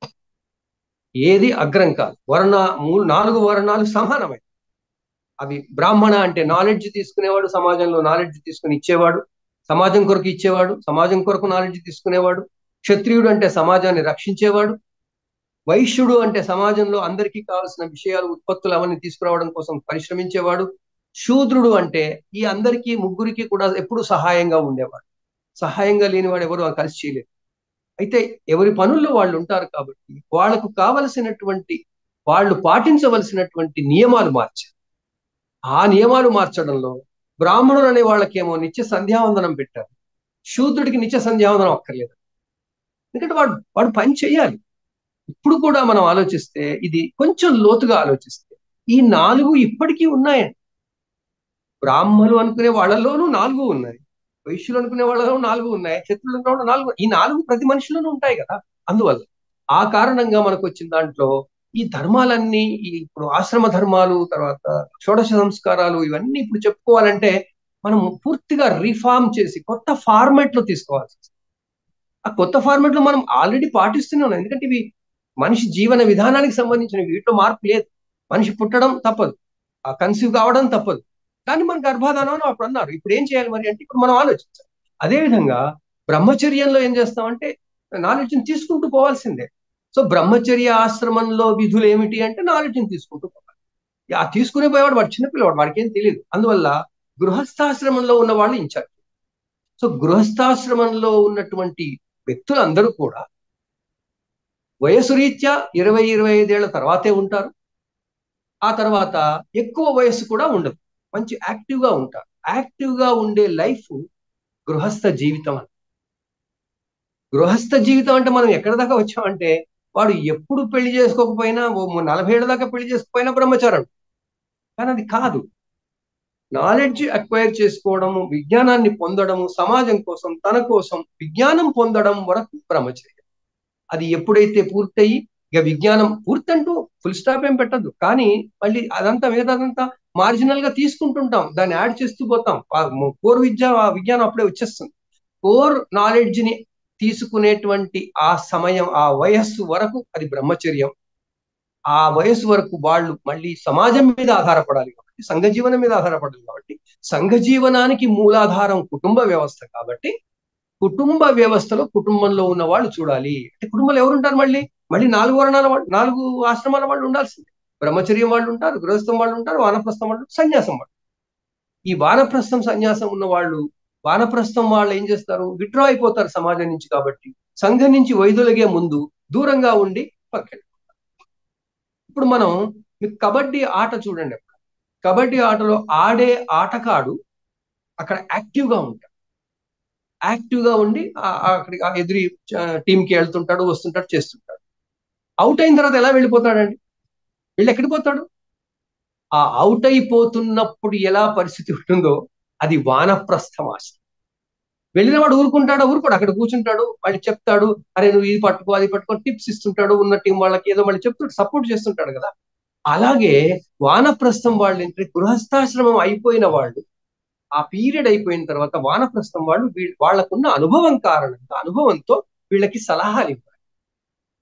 ఏది అగ్రం కాదు. వర్ణ మూడు నాలుగు వర్ణాలు సమానమే. అవి బ్రాహ్మణ అంటే నాలెడ్జ్ తీసుకునేవాడు, సమాజంలో నాలెడ్జ్ తీసుకుని ఇచ్చేవాడు, సమాజం కొరకు ఇచ్చేవాడు, సమాజం కొరకు నాలెడ్జ్ తీసుకునేవాడు. క్షత్రియుడు అంటే సమాజాన్ని రక్షించేవాడు. వైశ్యుడు అంటే సమాజంలో అందరికీ కావాల్సిన విషయాలు, ఉత్పత్తులు అవన్నీ తీసుకురావడం కోసం పరిశ్రమించేవాడు. శూద్రుడు అంటే ఈ అందరికీ ముగ్గురికి కూడా ఎప్పుడు సహాయంగా ఉండేవాడు. సహాయంగా లేనివాడు ఎవరు కలిసి చేయలేరు. అయితే ఎవరి పనుల్లో వాళ్ళు ఉంటారు కాబట్టి వాళ్లకు కావలసినటువంటి, వాళ్ళు పాటించవలసినటువంటి నియమాలు మార్చారు. ఆ నియమాలు మార్చడంలో బ్రాహ్మణులు అనే వాళ్ళకేమో నిత్య సంధ్యావందనం పెట్టారు, శూద్రుడికి నిత్య సంధ్యావందనం అక్కర్లేదు. ఎందుకంటే వాడు వాడు పని చేయాలి. ఇప్పుడు కూడా మనం ఆలోచిస్తే, ఇది కొంచెం లోతుగా ఆలోచిస్తే, ఈ నాలుగు ఇప్పటికీ ఉన్నాయండి. బ్రాహ్మణులు అనుకునే వాళ్ళలోనూ నాలుగు ఉన్నాయి, వైశ్యులు అనుకునే వాళ్ళలో నాలుగు ఉన్నాయి, క్షత్రులు అనుకునే వాళ్ళు నాలుగు, ఈ నాలుగు ప్రతి మనిషిలోనూ ఉంటాయి కదా. అందువల్ల ఆ కారణంగా మనకు వచ్చిన దాంట్లో ఈ ధర్మాలన్నీ, ఈ ఇప్పుడు ఆశ్రమ ధర్మాలు, తర్వాత షోడశ సంస్కారాలు, ఇవన్నీ ఇప్పుడు చెప్పుకోవాలంటే మనం పూర్తిగా రిఫార్మ్ చేసి కొత్త ఫార్మాట్ లో తీసుకోవాల్సి వస్తుంది. ఆ కొత్త ఫార్మాట్ లో మనం ఆల్రెడీ పాటిస్తూనే ఉన్నాం. ఎందుకంటే ఇవి మనిషి జీవన విధానానికి సంబంధించిన, వీటిలో మార్పు లేదు. మనిషి పుట్టడం తప్పదు, ఆ కన్సీవ్ కావడం తప్పదు, కానీ మన గర్భాధానం అని అప్పుడు అన్నారు. ఇప్పుడు ఏం చేయాలి మరి అంటే, ఇప్పుడు మనం ఆలోచించాలి. అదేవిధంగా బ్రహ్మచర్యంలో ఏం చేస్తామంటే నాలెడ్జ్ని తీసుకుంటూ పోవాల్సిందే. సో బ్రహ్మచర్య ఆశ్రమంలో విధులు ఏమిటి అంటే నాలెడ్జ్ని తీసుకుంటూ పోవాలి. ఆ తీసుకునే పోయేవాడు వాడు చిన్నపిల్లవాడు, వాడికి ఏం తెలియదు. అందువల్ల గృహస్థాశ్రమంలో ఉన్న వాళ్ళు ఇన్ఛార్జ్. సో గృహస్థాశ్రమంలో ఉన్నటువంటి వ్యక్తులందరూ కూడా వయసు రీత్యా ఇరవై ఇరవై ఐదేళ్ల తర్వాతే ఉంటారు. ఆ తర్వాత ఎక్కువ వయస్సు కూడా ఉండదు, మంచి యాక్టివ్గా ఉంటారు. యాక్టివ్గా ఉండే లైఫ్ గృహస్థ జీవితం అని. గృహస్థ జీవితం అంటే మనం ఎక్కడి దాకా వచ్చామంటే, వాడు ఎప్పుడు పెళ్లి చేసుకోకపోయినా, నలభై ఏళ్ళ దాకా పెళ్లి చేసుకోకపోయినా బ్రహ్మచారం. కానీ అది కాదు. నాలెడ్జ్ అక్వైర్ చేసుకోవడము, విజ్ఞానాన్ని పొందడము, సమాజం కోసం, తన కోసం విజ్ఞానం పొందడం వరకు బ్రహ్మచర్యం. అది ఎప్పుడైతే పూర్తయి, ఇక విజ్ఞానం పూర్తంటూ ఫుల్ స్టాప్ ఏం పెట్టద్దు, కానీ మళ్ళీ అదంతా మిగతాదంతా మార్జినల్ గా తీసుకుంటుంటాం, దాన్ని యాడ్ చేస్తూ పోతాం. కోర్ విద్య విజ్ఞానం అప్పుడే వచ్చేస్తుంది. కోర్ నాలెడ్జ్ ని తీసుకునేటువంటి ఆ సమయం, ఆ వయస్సు వరకు అది బ్రహ్మచర్యం. ఆ వయస్సు వరకు వాళ్ళు మళ్ళీ సమాజం మీద ఆధారపడాలి కాబట్టి, సంఘ జీవనం మీద ఆధారపడాలి కాబట్టి, సంఘ జీవనానికి మూలాధారం కుటుంబ వ్యవస్థ కాబట్టి, కుటుంబ వ్యవస్థలో కుటుంబంలో ఉన్న వాళ్ళు చూడాలి. అంటే కుటుంబంలో ఎవరుంటారు, మళ్ళీ మళ్ళీ నాలుగు వర్ణాల వాళ్ళు, నాలుగు ఆశ్రమాల వాళ్ళు ఉండాల్సిందే. బ్రహ్మచర్యం వాళ్ళు ఉంటారు, గృహస్థం వాళ్ళు ఉంటారు, వానప్రస్థం వాళ్ళు, సన్యాసం వాళ్ళు. ఈ వానప్రస్థం సన్యాసం ఉన్న వాళ్ళు, వానప్రస్థం వాళ్ళు ఏం చేస్తారు, విత్డ్రా అయిపోతారు సమాజం నుంచి. కాబట్టి సంఘం నుంచి వైదొలిగే ముందు దూరంగా ఉండి పక్కన. ఇప్పుడు మనం మీకు కబడ్డీ ఆట చూడండి. కబడ్డీ ఆటలో ఆడే ఆటగాడు అక్కడ యాక్టివ్గా ఉంటాడు. యాక్టివ్గా ఉండి అక్కడికి ఎదురి టీంకి వెళ్తుంటాడు, వస్తుంటాడు, చేస్తుంటాడు. అవుట్ అయిన తర్వాత ఎలా వెళ్ళిపోతాడండి, వీళ్ళు ఎక్కడికి పోతాడు? ఆ అవుట్ అయిపోతున్నప్పుడు ఎలా పరిస్థితి ఉంటుందో అది వానప్రస్థం ఆశ్రమం. వెళ్ళిన వాడు ఊరుకుంటాడు, ఊరుకోడు, అక్కడ కూర్చుంటాడు, మళ్ళీ చెప్తాడు, అరే నువ్వు ఇది పట్టుకో, అది పట్టుకో, టిప్స్ ఇస్తుంటాడు, ఉన్న టీం వాళ్ళకి ఏదో మళ్ళీ చెప్తుంటాడు, సపోర్ట్ చేస్తుంటాడు కదా. అలాగే వానప్రస్థం వాళ్ళు ఏంటంటే, గృహస్థాశ్రమం అయిపోయిన వాళ్ళు, ఆ పీరియడ్ అయిపోయిన తర్వాత వానప్రస్థం వాళ్ళు వాళ్లకున్న అనుభవం కారణంగా, అనుభవంతో వీళ్ళకి సలహాలు ఇవ్వాలి.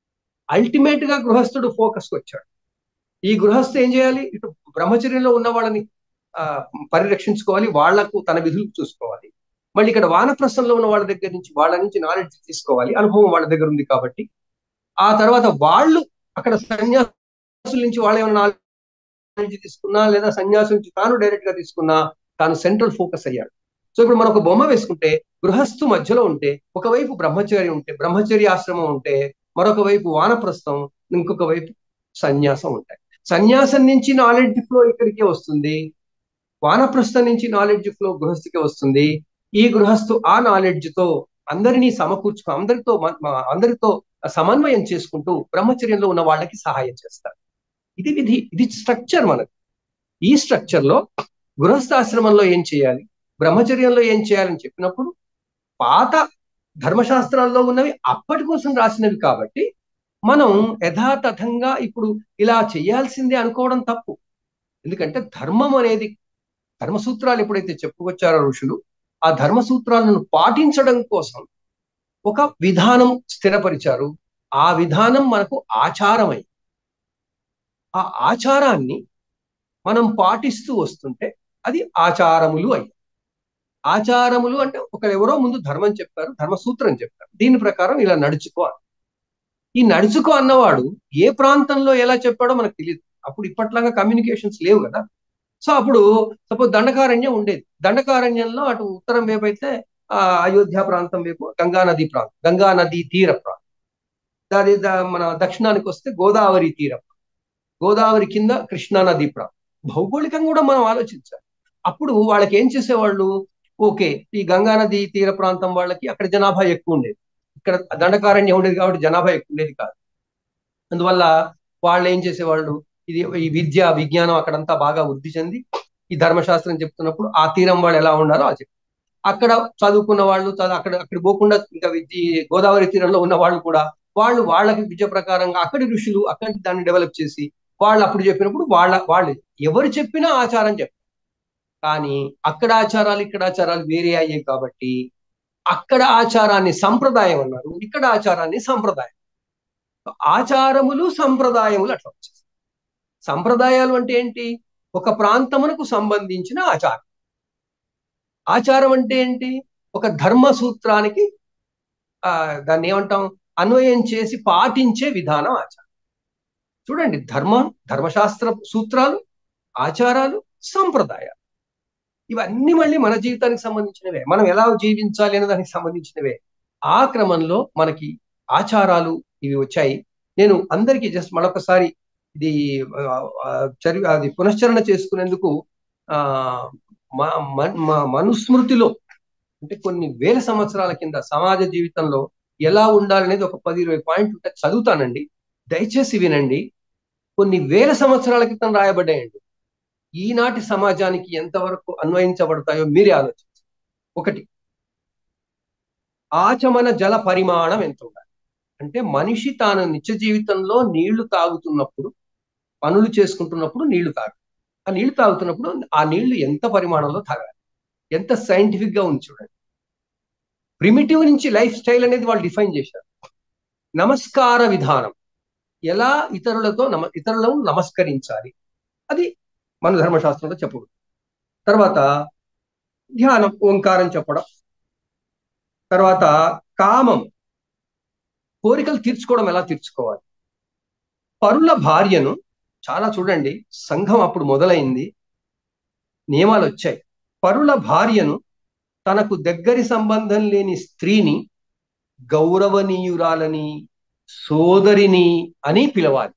అల్టిమేట్ గా గృహస్థుడు ఫోకస్ వచ్చాడు. ఈ గృహస్థు ఏం చేయాలి? ఇటు బ్రహ్మచర్యంలో ఉన్న వాళ్ళని ఆ పరిరక్షించుకోవాలి, వాళ్లకు తన విధులు చూసుకోవాలి. మళ్ళీ ఇక్కడ వానప్రస్థంలో ఉన్న వాళ్ళ దగ్గర నుంచి వాళ్ళ నుంచి నాలెడ్జ్ తీసుకోవాలి, అనుభవం వాళ్ళ దగ్గర ఉంది కాబట్టి. ఆ తర్వాత వాళ్ళు అక్కడ సన్యాసుల నుంచి వాళ్ళు ఏమైనా నాలెడ్జ్ తీసుకున్నా, లేదా సన్యాసం నుంచి తాను డైరెక్ట్ గా తీసుకున్నా, తాను సెంట్రల్ ఫోకస్ అయ్యాడు. సో ఇప్పుడు మనం ఒక బొమ్మ వేసుకుంటే గృహస్థు మధ్యలో ఉంటే, ఒకవైపు బ్రహ్మచర్యం ఉంటే, బ్రహ్మచర్య ఆశ్రమం ఉంటే, మరొక వైపు వానప్రస్థం, ఇంకొక వైపు సన్యాసం ఉంటాయి. సన్యాసం నుంచి నాలెడ్జ్ ఫ్లో ఇక్కడికే వస్తుంది, వానప్రస్థం నుంచి నాలెడ్జ్ ఫ్లో గృహస్థికి వస్తుంది. ఈ గృహస్థు ఆ నాలెడ్జ్ తో అందరినీ సమకూర్చుకు అందరితో అందరితో సమన్వయం చేసుకుంటూ బ్రహ్మచర్యంలో ఉన్న వాళ్ళకి సహాయం చేస్తారు. ఇది విధి, ఇది స్ట్రక్చర్ మనకు. ఈ స్ట్రక్చర్ లో గృహస్థాశ్రమంలో ఏం చేయాలి, బ్రహ్మచర్యంలో ఏం చేయాలని చెప్పినప్పుడు పాత ధర్మశాస్త్రాల్లో ఉన్నవి అప్పటి కోసం రాసినవి కాబట్టి మనం యథాతథంగా ఇప్పుడు ఇలా చేయాల్సిందే అనుకోవడం తప్పు. ఎందుకంటే ధర్మం అనేది, ధర్మసూత్రాలు ఎప్పుడైతే చెప్పుకొచ్చారో ఋషులు, ఆ ధర్మసూత్రాలను పాటించడం కోసం ఒక విధానం స్థిరపరిచారు. ఆ విధానం మనకు ఆచారమై, ఆ ఆచారాన్ని మనం పాటిస్తూ వస్తుంటే అది ఆచారములు అయ్యాయి. ఆచారములు అంటే ఒకరెవరో ముందు ధర్మం చెప్పారు, ధర్మసూత్రం చెప్పారు, దీని ప్రకారం ఇలా నడుచుకో. ఈ నడుచుకో అన్నవాడు ఏ ప్రాంతంలో ఎలా చెప్పాడో మనకు తెలియదు. అప్పుడు ఇప్పట్లాగా కమ్యూనికేషన్స్ లేవు కదా. సో అప్పుడు సపోజ్ దండకారణ్యం ఉండేది, దండకారణ్యంలో అటు ఉత్తరం వైపు అయితే ఆ అయోధ్య ప్రాంతం వైపు గంగా నది ప్రాంతం, గంగా నది తీర ప్రాంతం. దాని మన దక్షిణానికి వస్తే గోదావరి తీరం, గోదావరి కింద కృష్ణా నది ప్రాంతం. భౌగోళికంగా కూడా మనం ఆలోచించాలి. అప్పుడు వాళ్ళకి ఏం చేసేవాళ్ళు, ఓకే ఈ గంగా నది తీర ప్రాంతం వాళ్ళకి అక్కడ జనాభా ఎక్కువ ఉండేది, ఇక్కడ దండకారణ్యం ఉండేది కాబట్టి జనాభా ఎక్కువ ఉండేది కాదు. అందువల్ల వాళ్ళు ఏం చేసేవాళ్ళు, ఇది ఈ విద్య విజ్ఞానం అక్కడంతా బాగా వృద్ధి చెంది ఈ ధర్మశాస్త్రం చెప్తున్నప్పుడు ఆ తీరం వాళ్ళు ఎలా ఉండాలో ఆ చెప్పి అక్కడ చదువుకున్న వాళ్ళు అక్కడ అక్కడ పోకుండా ఇంకా గోదావరి తీరంలో ఉన్న వాళ్ళు కూడా వాళ్ళు వాళ్ళకి విద్య ప్రకారంగా అక్కడి ఋషులు అక్కడి దాన్ని డెవలప్ చేసి వాళ్ళు అప్పుడు చెప్పినప్పుడు వాళ్ళ వాళ్ళు ఎవరు చెప్పినా ఆచారం చెప్పారు. కానీ అక్కడ ఆచారాలు ఇక్కడ ఆచారాలు వేరే అయ్యాయి కాబట్టి అక్కడ ఆచారాన్ని సంప్రదాయం అన్నారు, ఇక్కడ ఆచారాన్ని సంప్రదాయం. ఆచారములు సంప్రదాయములు అట్లా వచ్చేసి. సంప్రదాయాలు అంటే ఏంటి, ఒక ప్రాంతమునకు సంబంధించిన ఆచారం. ఆచారం అంటే ఏంటి, ఒక ధర్మ సూత్రానికి ఆ దాన్ని ఏమంటాం, అన్వయం చేసి పాటించే విధానం ఆచారం. చూడండి, ధర్మం, ధర్మశాస్త్ర సూత్రాలు, ఆచారాలు, సంప్రదాయాలు, ఇవన్నీ మళ్ళీ మన జీవితానికి సంబంధించినవే, మనం ఎలా జీవించాలి అనే దానికి సంబంధించినవే. ఆ క్రమంలో మనకి ఆచారాలు ఇవి వచ్చాయి. నేను అందరికీ జస్ట్ మరొకసారి ఇది చరి అది పునశ్చరణ చేసుకునేందుకు ఆ మనుస్మృతిలో అంటే కొన్ని వేల సంవత్సరాల కింద సమాజ జీవితంలో ఎలా ఉండాలనేది ఒక పది ఇరవై పాయింట్ ఉంటే చదువుతానండి, దయచేసి వినండి. కొన్ని వేల సంవత్సరాల క్రితం రాయబడ్డాయండి, ఈనాటి సమాజానికి ఎంతవరకు అన్వయించబడతాయో మీరే ఆలోచించండి. ఒకటి, ఆచమన జల పరిమాణం ఎంత ఉండాలి అంటే మనిషి తాను నిత్య జీవితంలో నీళ్లు తాగుతున్నప్పుడు, పనులు చేసుకుంటున్నప్పుడు నీళ్లు తాగాలి. ఆ నీళ్లు తాగుతున్నప్పుడు ఆ నీళ్లు ఎంత పరిమాణంలో తాగాలి, ఎంత సైంటిఫిక్ గా ఉంది చూడండి. ప్రిమిటివ్ నుంచి లైఫ్ స్టైల్ అనేది వాళ్ళు డిఫైన్ చేశారు. నమస్కార విధానం, ఎలా ఇతరులతో నమ ఇతరులను నమస్కరించాలి, అది మన ధర్మశాస్త్రంలో చెప్పబడింది. తర్వాత ధ్యానం, ఓంకారం చెప్పడం. తర్వాత కామం, కోరికలు తీర్చుకోవడం ఎలా తీర్చుకోవాలి. పరుల భార్యను, చాలా చూడండి, సంఘం అప్పుడు మొదలైంది, నియమాలు వచ్చాయి. పరుల భార్యను, తనకు దగ్గరి సంబంధం లేని స్త్రీని గౌరవనీయురాలని, సోదరిని అని పిలవాలి.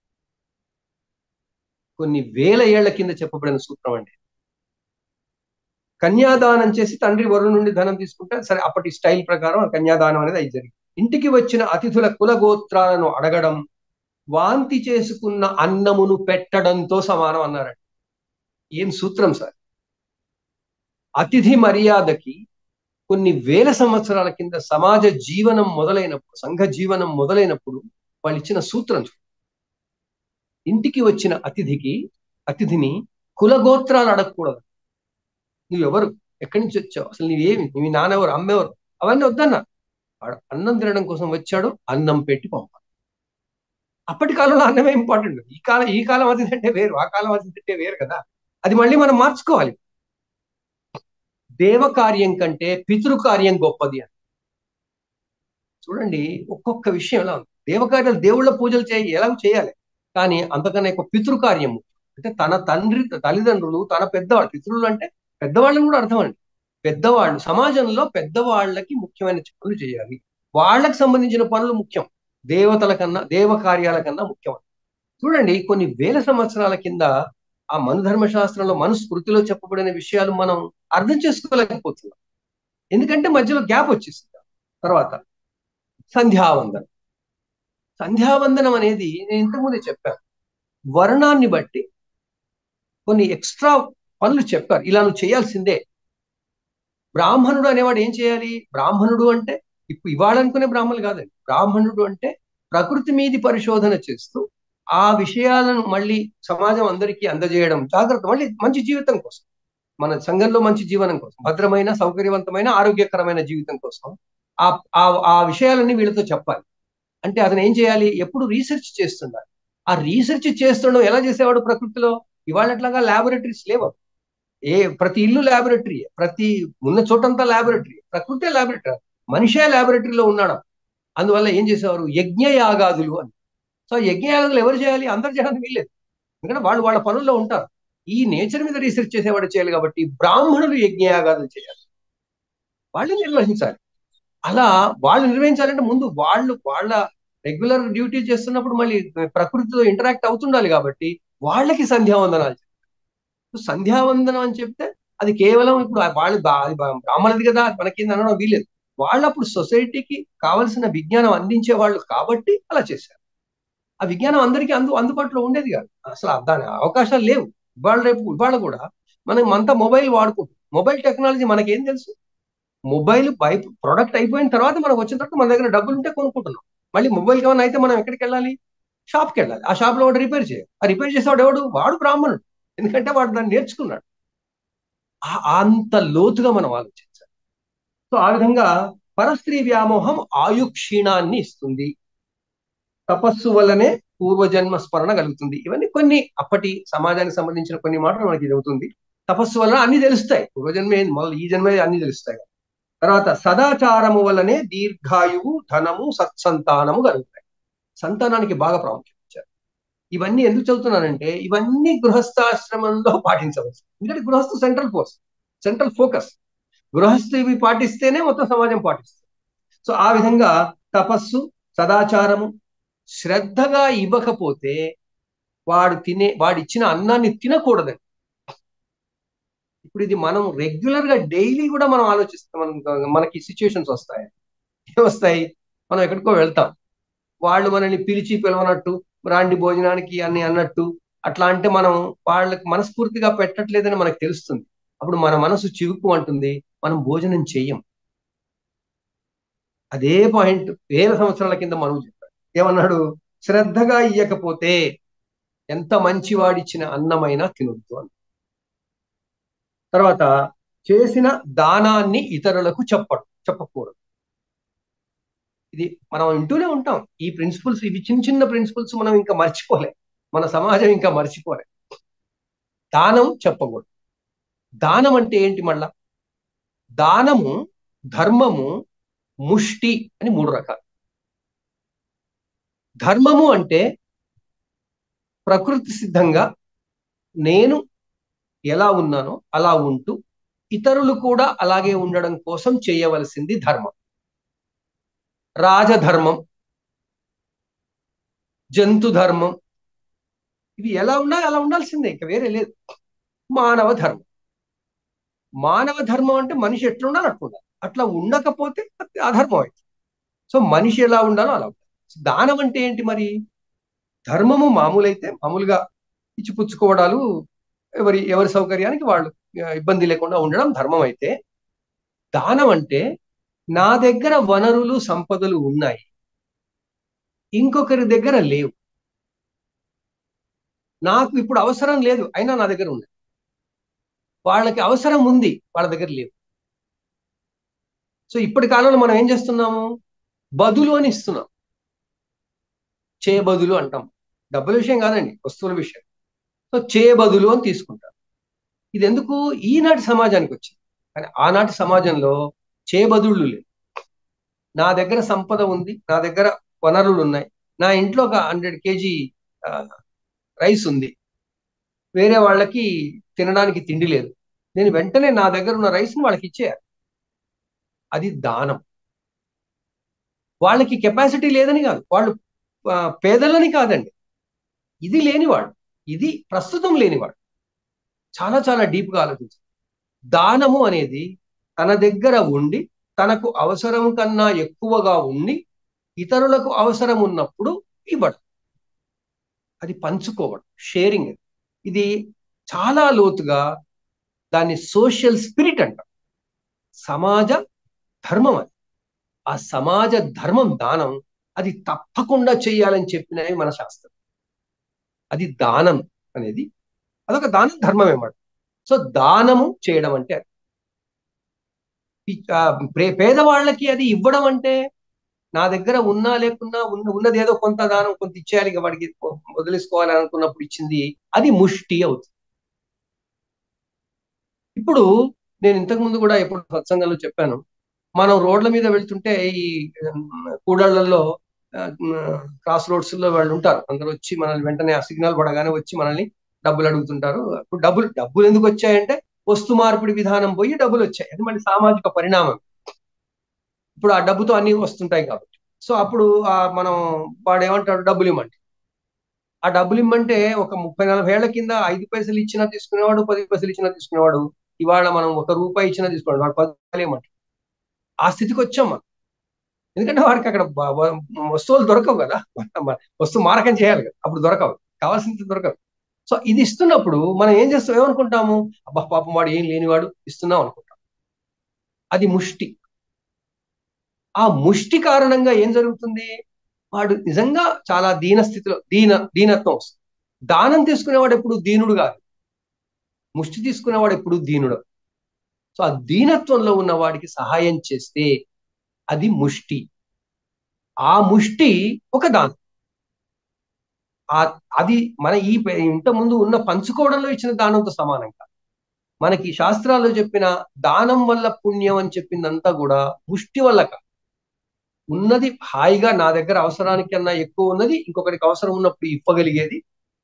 కొన్ని వేల ఏళ్ల కింద చెప్పబడిన సూత్రం అండి. కన్యాదానం చేసి తండ్రి వరుణ నుండి ధనం తీసుకుంటే సరే, అప్పటి స్టైల్ ప్రకారం కన్యాదానం అనేది అయి జరిగింది. ఇంటికి వచ్చిన అతిథుల కులగోత్రాలను అడగడం వాంతి చేసుకున్న అన్నమును పెట్టడంతో సమానం అన్నారండి. ఏం సూత్రం సార్! అతిథి మర్యాదకి కొన్ని వేల సంవత్సరాల కింద సమాజ జీవనం మొదలైనప్పుడు, సంఘ జీవనం మొదలైనప్పుడు వాళ్ళు ఇచ్చిన సూత్రం. ఇంటికి వచ్చిన అతిథికి అతిథిని కులగోత్రాలు అడగకూడదు. నువ్వెవరు, ఎక్కడి నుంచి వచ్చావు, అసలు నీవేమి, నీ నాన్నెవరు, అమ్మెవరు, అవన్నీ వద్దన్నా. వాడు అన్నం తినడం కోసం వచ్చాడు, అన్నం పెట్టి పంపాలి. అప్పటి కాలంలో అన్నమే ఇంపార్టెంట్. ఈ కాలం ఈ కాలం అది తింటే వేరు, ఆ కాలం అది తింటే వేరు కదా. అది మళ్ళీ మనం మార్చుకోవాలి. దేవ కార్యం కంటే పితృ కార్యం గొప్పది అని. చూడండి, ఒక్కొక్క విషయం ఎలా ఉంది. దేవకార్యాలు దేవుళ్ళ పూజలు చేయి ఎలా చేయాలి, కానీ అంతకన్నా ఎక్కువ పితృకార్యము అంటే తన తండ్రి తల్లిదండ్రులు తన పెద్దవాళ్ళు, పితృలు అంటే పెద్దవాళ్ళని కూడా అర్థం అండి. పెద్దవాళ్ళు సమాజంలో పెద్దవాళ్ళకి ముఖ్యమైన పనులు చేయాలి. వాళ్ళకి సంబంధించిన పనులు ముఖ్యం, దేవతల కన్నా దేవ కార్యాల కన్నా ముఖ్యం. చూడండి, కొన్ని వేల సంవత్సరాల కింద ఆ మనుధర్మ శాస్త్రంలో మనుస్మృతిలో చెప్పబడిన విషయాలు మనం అర్థం చేసుకోలేకపోతున్నాం. ఎందుకంటే మధ్యలో గ్యాప్ వచ్చేసింది. తర్వాత సంధ్యావందనం. సంధ్యావందనం అనేది నేను ఇంతకుముందే చెప్పాను, వర్ణాన్ని బట్టి కొన్ని ఎక్స్ట్రా పనులు చెప్పారు, ఇలా నువ్వు చేయాల్సిందే. బ్రాహ్మణుడు అనేవాడు ఏం చేయాలి? బ్రాహ్మణుడు అంటే ఇప్పుడు ఇవాళ అనుకునే బ్రాహ్మణులు కాదండి. బ్రాహ్మణుడు అంటే ప్రకృతి మీది పరిశోధన చేస్తూ ఆ విషయాలను మళ్ళీ సమాజం అందరికీ అందజేయడం, జాగ్రత్త, మళ్ళీ మంచి జీవితం కోసం, మన సంఘంలో మంచి జీవనం కోసం, భద్రమైన సౌకర్యవంతమైన ఆరోగ్యకరమైన జీవితం కోసం ఆ ఆ ఆ విషయాలన్నీ వీళ్ళతో చెప్పాలి. అంటే అతను ఏం చేయాలి? ఎప్పుడు రీసెర్చ్ చేస్తున్నాడు. ఆ రీసెర్చ్ చేస్తుండడం ఎలా చేసేవాడు ప్రకృతిలో? ఇవాళ ఎట్లాగా ల్యాబొరేటరీస్ లేవు. ఏ ప్రతి ఇల్లు ల్యాబొరేటరీ, ప్రతి ఉన్న చోటంతా ల్యాబొరేటరీ, ప్రకృతే ల్యాబొరేటరీ, మనిషే ల్యాబొరేటరీలో ఉన్నాడు. అందువల్ల ఏం చేసేవారు? యజ్ఞ యాగాదులు అని. సో యజ్ఞ యాగాదులు ఎవరు చేయాలి? అందరు చేయడానికి వీల్లేదు, ఎందుకంటే వాళ్ళు వాళ్ళ పనుల్లో ఉంటారు. ఈ నేచర్ మీద రీసెర్చ్ చేసేవాడు చేయాలి కాబట్టి బ్రాహ్మణులు యజ్ఞ యాగాదులు చేయాలి, వాళ్ళు నిర్వహించాలి. అలా వాళ్ళు నిర్వహించాలంటే ముందు వాళ్ళు వాళ్ళ రెగ్యులర్ డ్యూటీ చేస్తున్నప్పుడు మళ్ళీ ప్రకృతితో ఇంటరాక్ట్ అవుతుండాలి కాబట్టి వాళ్ళకి సంధ్యావందనాలు. సంధ్యావందనం అని చెప్తే అది కేవలం ఇప్పుడు వాళ్ళు బ్రాహ్మణుది కదా మనకి అనడం వీలేదు. వాళ్ళు అప్పుడు సొసైటీకి కావలసిన విజ్ఞానం అందించే వాళ్ళు కాబట్టి అలా చేశారు. ఆ విజ్ఞానం అందరికీ అందు అందుబాటులో ఉండేది కాదు, అసలు దాని అవకాశాలు లేవు. ఇవాళ రేపు ఇవాళ కూడా మనం అంతా మొబైల్ వాడుకుంటాం. మొబైల్ టెక్నాలజీ మనకేం తెలుసు? మొబైల్ బై ప్రొడక్ట్ అయిపోయిన తర్వాత మనకు వచ్చిన తర్వాత మన దగ్గర డబ్బులు ఉంటే కొనుక్కుంటున్నాం. మళ్ళీ మొబైల్ కావాలి అయితే మనం ఎక్కడికి వెళ్ళాలి? షాప్కి వెళ్ళాలి. ఆ షాప్లో వాడు రిపేర్ చేయాలి. ఆ రిపేర్ చేసేవాడు ఎవడు? వాడు బ్రాహ్మణుడు, ఎందుకంటే వాడు దాన్ని నేర్చుకున్నాడు. అంత లోతుగా మనం ఆలోచించాలి. సో ఆ విధంగా పరస్త్రీ వ్యామోహం ఆయుక్షీణాన్ని ఇస్తుంది, తపస్సు వల్లనే పూర్వజన్మ స్మరణ కలుగుతుంది. ఇవన్నీ కొన్ని అప్పటి సమాజానికి సంబంధించిన కొన్ని మాటలు మనకి ఇది అవుతుంది. తపస్సు వల్ల అన్ని తెలుస్తాయి, పూర్వజన్మ ఏంది, మొదలు ఈ జన్మ అన్ని తెలుస్తాయి. తర్వాత సదాచారము వల్లనే దీర్ఘాయువు, ధనము, సత్సంతానము కలుగుతాయి. సంతానానికి బాగా ప్రాముఖ్యత ఇచ్చారు. ఇవన్నీ ఎందుకు చదువుతున్నానంటే ఇవన్నీ గృహస్థాశ్రమంలో పాటించవచ్చు. ఎందుకంటే గృహస్థు సెంట్రల్ ఫోర్స్, సెంట్రల్ ఫోకస్. గృహస్థు ఇవి పాటిస్తేనే మొత్తం సమాజం పాటిస్తుంది. సో ఆ విధంగా తపస్సు, సదాచారము, శ్రద్ధగా ఇవ్వకపోతే వాడు తినే వాడు ఇచ్చిన అన్నాన్ని తినకూడదండి. ఇప్పుడు ఇది మనం రెగ్యులర్ గా డైలీ కూడా మనం ఆలోచిస్తాం. మనం మనకి సిచ్యువేషన్స్ వస్తాయి, ఏమొస్తాయి? మనం ఎక్కడికో వెళ్తాం, వాళ్ళు మనల్ని పిలిచి పిలవనట్టు రాండి భోజనానికి అని అన్నట్టు అట్లా అంటే మనం వాళ్ళకి మనస్ఫూర్తిగా పెట్టట్లేదని మనకు తెలుస్తుంది. అప్పుడు మన మనసు చివుకు అంటుంది, మనం భోజనం చెయ్యం. అదే పాయింట్ వేల సంవత్సరాల కింద మనం చెప్పాడు. ఏమన్నాడు? శ్రద్ధగా ఇయ్యకపోతే ఎంత మంచివాడిచ్చిన అన్నమైనా తినొద్దు అని. తర్వాత చేసిన దానాన్ని ఇతరులకు చెప్పడు చెప్పకూడదు. ఇది మనం వింటూనే ఉంటాం ఈ ప్రిన్సిపల్స్. ఇవి చిన్న చిన్న ప్రిన్సిపల్స్ మనం ఇంకా మర్చిపోలే, మన సమాజం ఇంకా మర్చిపోలే. దానం చెప్పకూడదు. దానం అంటే ఏంటి? మళ్ళా దానము, ధర్మము, ముష్టి అని మూడు రకాలు. ధర్మము అంటే ప్రకృతి సిద్ధంగా నేను ఎలా ఉన్నానో అలా ఉంటూ ఇతరులు కూడా అలాగే ఉండడం కోసం చేయవలసింది ధర్మం. రాజధర్మం, జంతు ధర్మం, ఇవి ఎలా ఉండాలి అలా ఉండాల్సిందే, ఇంకా వేరే లేదు. మానవ ధర్మం, మానవ ధర్మం అంటే మనిషి ఎట్లుండాలి అట్లుండాలి, అట్లా ఉండకపోతే అధర్మం అవుతుంది. సో మనిషి ఎలా ఉండాలో అలా ఉండాలి. దానం అంటే ఏంటి మరి? ధర్మము మామూలైతే మామూలుగా ఇచ్చిపుచ్చుకోవడాలు, ఎవరి ఎవరి సౌకర్యానికి వాళ్ళు ఇబ్బంది లేకుండా ఉండడం ధర్మం అయితే, దానం అంటే నా దగ్గర వనరులు సంపదలు ఉన్నాయి, ఇంకొకరి దగ్గర లేవు, నాకు ఇప్పుడు అవసరం లేదు అయినా నా దగ్గర ఉన్నాయి, వాళ్ళకి అవసరం ఉంది వాళ్ళ దగ్గర లేవు. సో ఇప్పటి కాలంలో మనం ఏం చేస్తున్నాము? బదులు అని ఇస్తున్నాం. చేయబదులు అంటాం. డబ్బుల విషయం కాదండి, వస్తువుల విషయం. సో చేయబదులు అని తీసుకుంటారు. ఇది ఎందుకు ఈనాటి సమాజానికి వచ్చింది, కానీ ఆనాటి సమాజంలో చేయబదుళ్ళు లేవు. నా దగ్గర సంపద ఉంది, నా దగ్గర వనరులు ఉన్నాయి, నా ఇంట్లో ఒక హండ్రెడ్ కేజీ రైస్ ఉంది, వేరే వాళ్ళకి తినడానికి తిండి లేదు, నేను వెంటనే నా దగ్గర ఉన్న రైస్ని వాళ్ళకి ఇచ్చేయాలి. అది దానం. వాళ్ళకి కెపాసిటీ లేదని కాదు, వాళ్ళు పేదలని కాదండి, ఇది లేనివాడు, ఇది ప్రస్తుతం లేనివాడు. చాలా చాలా డీప్గా ఆలోచించాలి. దానము అనేది తన దగ్గర ఉండి తనకు అవసరం కన్నా ఎక్కువగా ఉండి ఇతరులకు అవసరం ఉన్నప్పుడు ఇవ్వడం, అది పంచుకోవడం, షేరింగ్. ఇది చాలా లోతుగా దాన్ని సోషల్ స్పిరిట్ అంటాం, సమాజ ధర్మం. అది ఆ సమాజ ధర్మం దానం, అది తప్పకుండా చేయాలని చెప్పినవి మన శాస్త్రం. అది దానం అనేది అదొక దానం ధర్మం ఏమాట. సో దానము చేయడం అంటే పేదవాళ్ళకి అది ఇవ్వడం అంటే, నా దగ్గర ఉన్నా లేకున్నా ఉన్న ఉన్నది ఏదో కొంత దానం కొంత ఇచ్చేయాలి, వాడికి వదిలేసుకోవాలి అనుకున్నప్పుడు ఇచ్చింది, అది ముష్టి అవుతుంది. ఇప్పుడు నేను ఇంతకు ముందు కూడా ఎప్పుడు సత్సంగంలో చెప్పాను, మనం రోడ్ల మీద వెళ్తుంటే ఈ కూడళ్లలో క్రాస్ రోడ్స్ లో వాళ్ళు ఉంటారు, అందరూ వచ్చి మనల్ని వెంటనే ఆ సిగ్నల్ పడగానే వచ్చి మనల్ని డబ్బులు అడుగుతుంటారు. ఇప్పుడు డబ్బులు డబ్బులు ఎందుకు వచ్చాయంటే వస్తు మార్పిడి విధానం పోయి డబ్బులు వచ్చాయి, అది మళ్ళీ సామాజిక పరిణామం. ఇప్పుడు ఆ డబ్బుతో అన్ని వస్తుంటాయి కాబట్టి, సో అప్పుడు ఆ మనం వాడు ఏమంటాడు, డబ్బులు ఇమ్మంటే, ఆ డబ్బులు ఇమ్మంటే ఒక ముప్పై నలభై ఏళ్ల కింద ఐదు పైసలు ఇచ్చినా తీసుకునేవాడు, పది పైసలు ఇచ్చినా తీసుకునేవాడు. ఇవాళ మనం ఒక రూపాయి ఇచ్చినా తీసుకునేవాడు, వాడు పది రూపాయలు ఇమ్మంటాడు. ఆ స్థితికి వచ్చాం మనం. ఎందుకంటే వాడికి అక్కడ వస్తువులు దొరకవు కదా, వస్తువు మారకం చేయాలి కదా, అప్పుడు దొరకవు, కావాల్సింది దొరకవు. సో ఇది ఇస్తున్నప్పుడు మనం ఏం చేస్తాం, ఏమనుకుంటాము, అబ్బా పాపం వాడు ఏం లేనివాడు ఇస్తున్నాం అనుకుంటాం. అది ముష్టి. ఆ ముష్టి కారణంగా ఏం జరుగుతుంది, వాడు నిజంగా చాలా దీన స్థితిలో దీన దీనత్వం వస్తుంది. దానం తీసుకునేవాడు ఎప్పుడు దీనుడు కాదు, ముష్టి తీసుకునేవాడు ఎప్పుడు దీనుడు. సో ఆ దీనత్వంలో ఉన్న వాడికి సహాయం చేస్తే అది ముష్టి. ఆ ముష్టి ఒక దానం. ఆ అది మన ఈ ఇంత ముందు ఉన్న పంచుకోవడంలో ఇచ్చిన దానంతో సమానంగా మనకి శాస్త్రాల్లో చెప్పిన దానం వల్ల పుణ్యం అని చెప్పిందంతా కూడా ముష్టి వల్ల కాదు. ఉన్నది హాయిగా నా దగ్గర అవసరానికన్నా ఎక్కువ ఉన్నది ఇంకొకరికి అవసరం ఉన్నప్పుడు ఇవ్వగలిగేది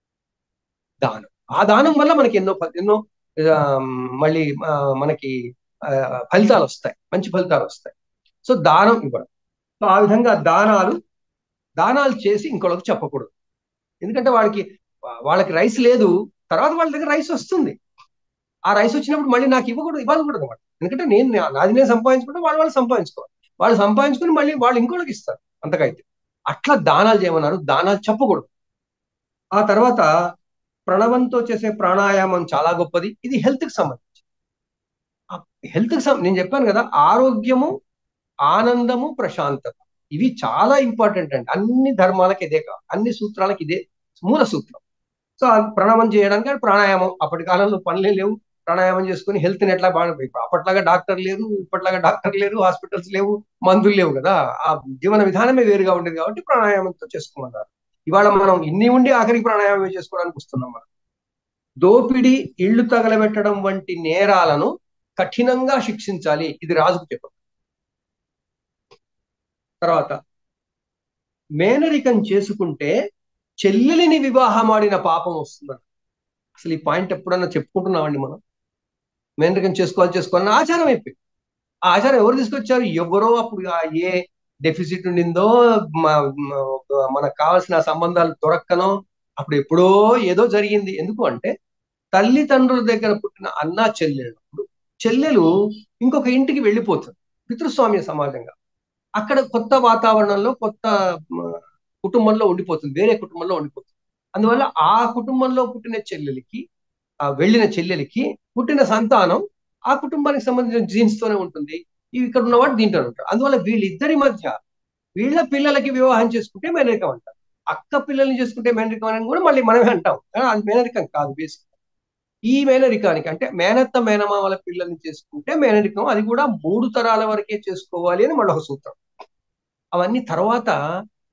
దానం. ఆ దానం వల్ల మనకి ఎన్నో ఎన్నో మళ్ళీ మనకి ఫలితాలు వస్తాయి, మంచి ఫలితాలు వస్తాయి. సో దానం ఇవ్వడం. సో ఆ విధంగా దానాలు దానాలు చేసి ఇంకొకరికి చెప్పకూడదు. ఎందుకంటే వాళ్ళకి వాళ్ళకి రైస్ లేదు, తర్వాత వాళ్ళ దగ్గర రైస్ వస్తుంది, ఆ రైస్ వచ్చినప్పుడు మళ్ళీ నాకు ఇవ్వకూడదు, ఇవ్వకూడదు అనమాట. ఎందుకంటే నేను నాది నేను సంపాదించుకుంటే వాళ్ళు వాళ్ళు సంపాదించుకోవాలి, వాళ్ళు సంపాదించుకుని మళ్ళీ వాళ్ళు ఇంకోళ్ళకి ఇస్తారు. అంతకైతే అట్లా దానాలు చేయమన్నారు, దానాలు చెప్పకూడదు. ఆ తర్వాత ప్రణవంతో చేసే ప్రాణాయామం చాలా గొప్పది. ఇది హెల్త్కి సంబంధించి. హెల్త్కి నేను చెప్పాను కదా, ఆరోగ్యము, ఆనందము, ప్రశాంతత, ఇవి చాలా ఇంపార్టెంట్ అండి. అన్ని ధర్మాలకి ఇదే కాదు, అన్ని సూత్రాలకి ఇదే మూల సూత్రం. సో ప్రణామం చేయడానికి ప్రాణాయామం, అప్పటి కాలంలో పనులే లేవు, ప్రాణాయామం చేసుకుని హెల్త్ని ఎట్లా బాగా, అప్పట్లాగా డాక్టర్ లేరు, ఇప్పట్లాగా డాక్టర్ లేరు, హాస్పిటల్స్ లేవు, మందులు లేవు కదా, ఆ జీవన విధానమే వేరుగా ఉండేది కాబట్టి ప్రాణాయామంతో చేసుకోమన్నారు. ఇవాళ మనం ఇన్ని ఉండి ఆఖరికి ప్రాణాయామం చేసుకోవడానికి వస్తున్నాం. మనం దోపిడి, ఇళ్లు తగలబెట్టడం వంటి నేరాలను కఠినంగా శిక్షించాలి, ఇది రాజుకు చెప్పారు. తర్వాత మేనరికం చేసుకుంటే చెల్లెలిని వివాహం ఆడిన పాపం వస్తుందని. అసలు ఈ పాయింట్ ఎప్పుడన్నా చెప్పుకుంటున్నామండి మనం? మేనరికం చేసుకోవాలి చేసుకోవాలని ఆచారం అయిపోయింది. ఆ ఆచారం ఎవరు తీసుకొచ్చారు? ఎవరో అప్పుడు ఏ డెఫిసిట్ ఉండిందో, మనకు కావాల్సిన సంబంధాలు దొరక్కనో అప్పుడు ఎప్పుడో ఏదో జరిగింది. ఎందుకు అంటే తల్లిదండ్రుల దగ్గర పుట్టిన అన్న చెల్లెలు చెల్లెలు ఇంకొక ఇంటికి వెళ్ళిపోతుంది పితృస్వామ్య సమాజంగా. అక్కడ కొత్త వాతావరణంలో కొత్త కుటుంబంలో ఉండిపోతుంది, వేరే కుటుంబంలో ఉండిపోతుంది. అందువల్ల ఆ కుటుంబంలో పుట్టిన చెల్లెలికి, ఆ వెళ్ళిన చెల్లెలికి పుట్టిన సంతానం ఆ కుటుంబానికి సంబంధించిన జీన్స్ తోనే ఉంటుంది, ఇక్కడ ఉన్నవాడు దీంట్లో ఉంటాడు. అందువల్ల వీళ్ళిద్దరి మధ్య వీళ్ళ పిల్లలకి వివాహం చేసుకుంటే మేనరికం అంటారు, అక్క పిల్లల్ని చేసుకుంటే మేనరికం అని కూడా మళ్ళీ మనమే అంటాం. అది మేనరికం కాదు. బేసిక్ ఈ మేనరికానికి అంటే మేనత్త మేనమామల పిల్లల్ని చేసుకుంటే మేనరికం, అది కూడా మూడు తరాల వరకే చేసుకోవాలి అని మళ్ళీ ఒక సూత్రం. అవన్నీ తర్వాత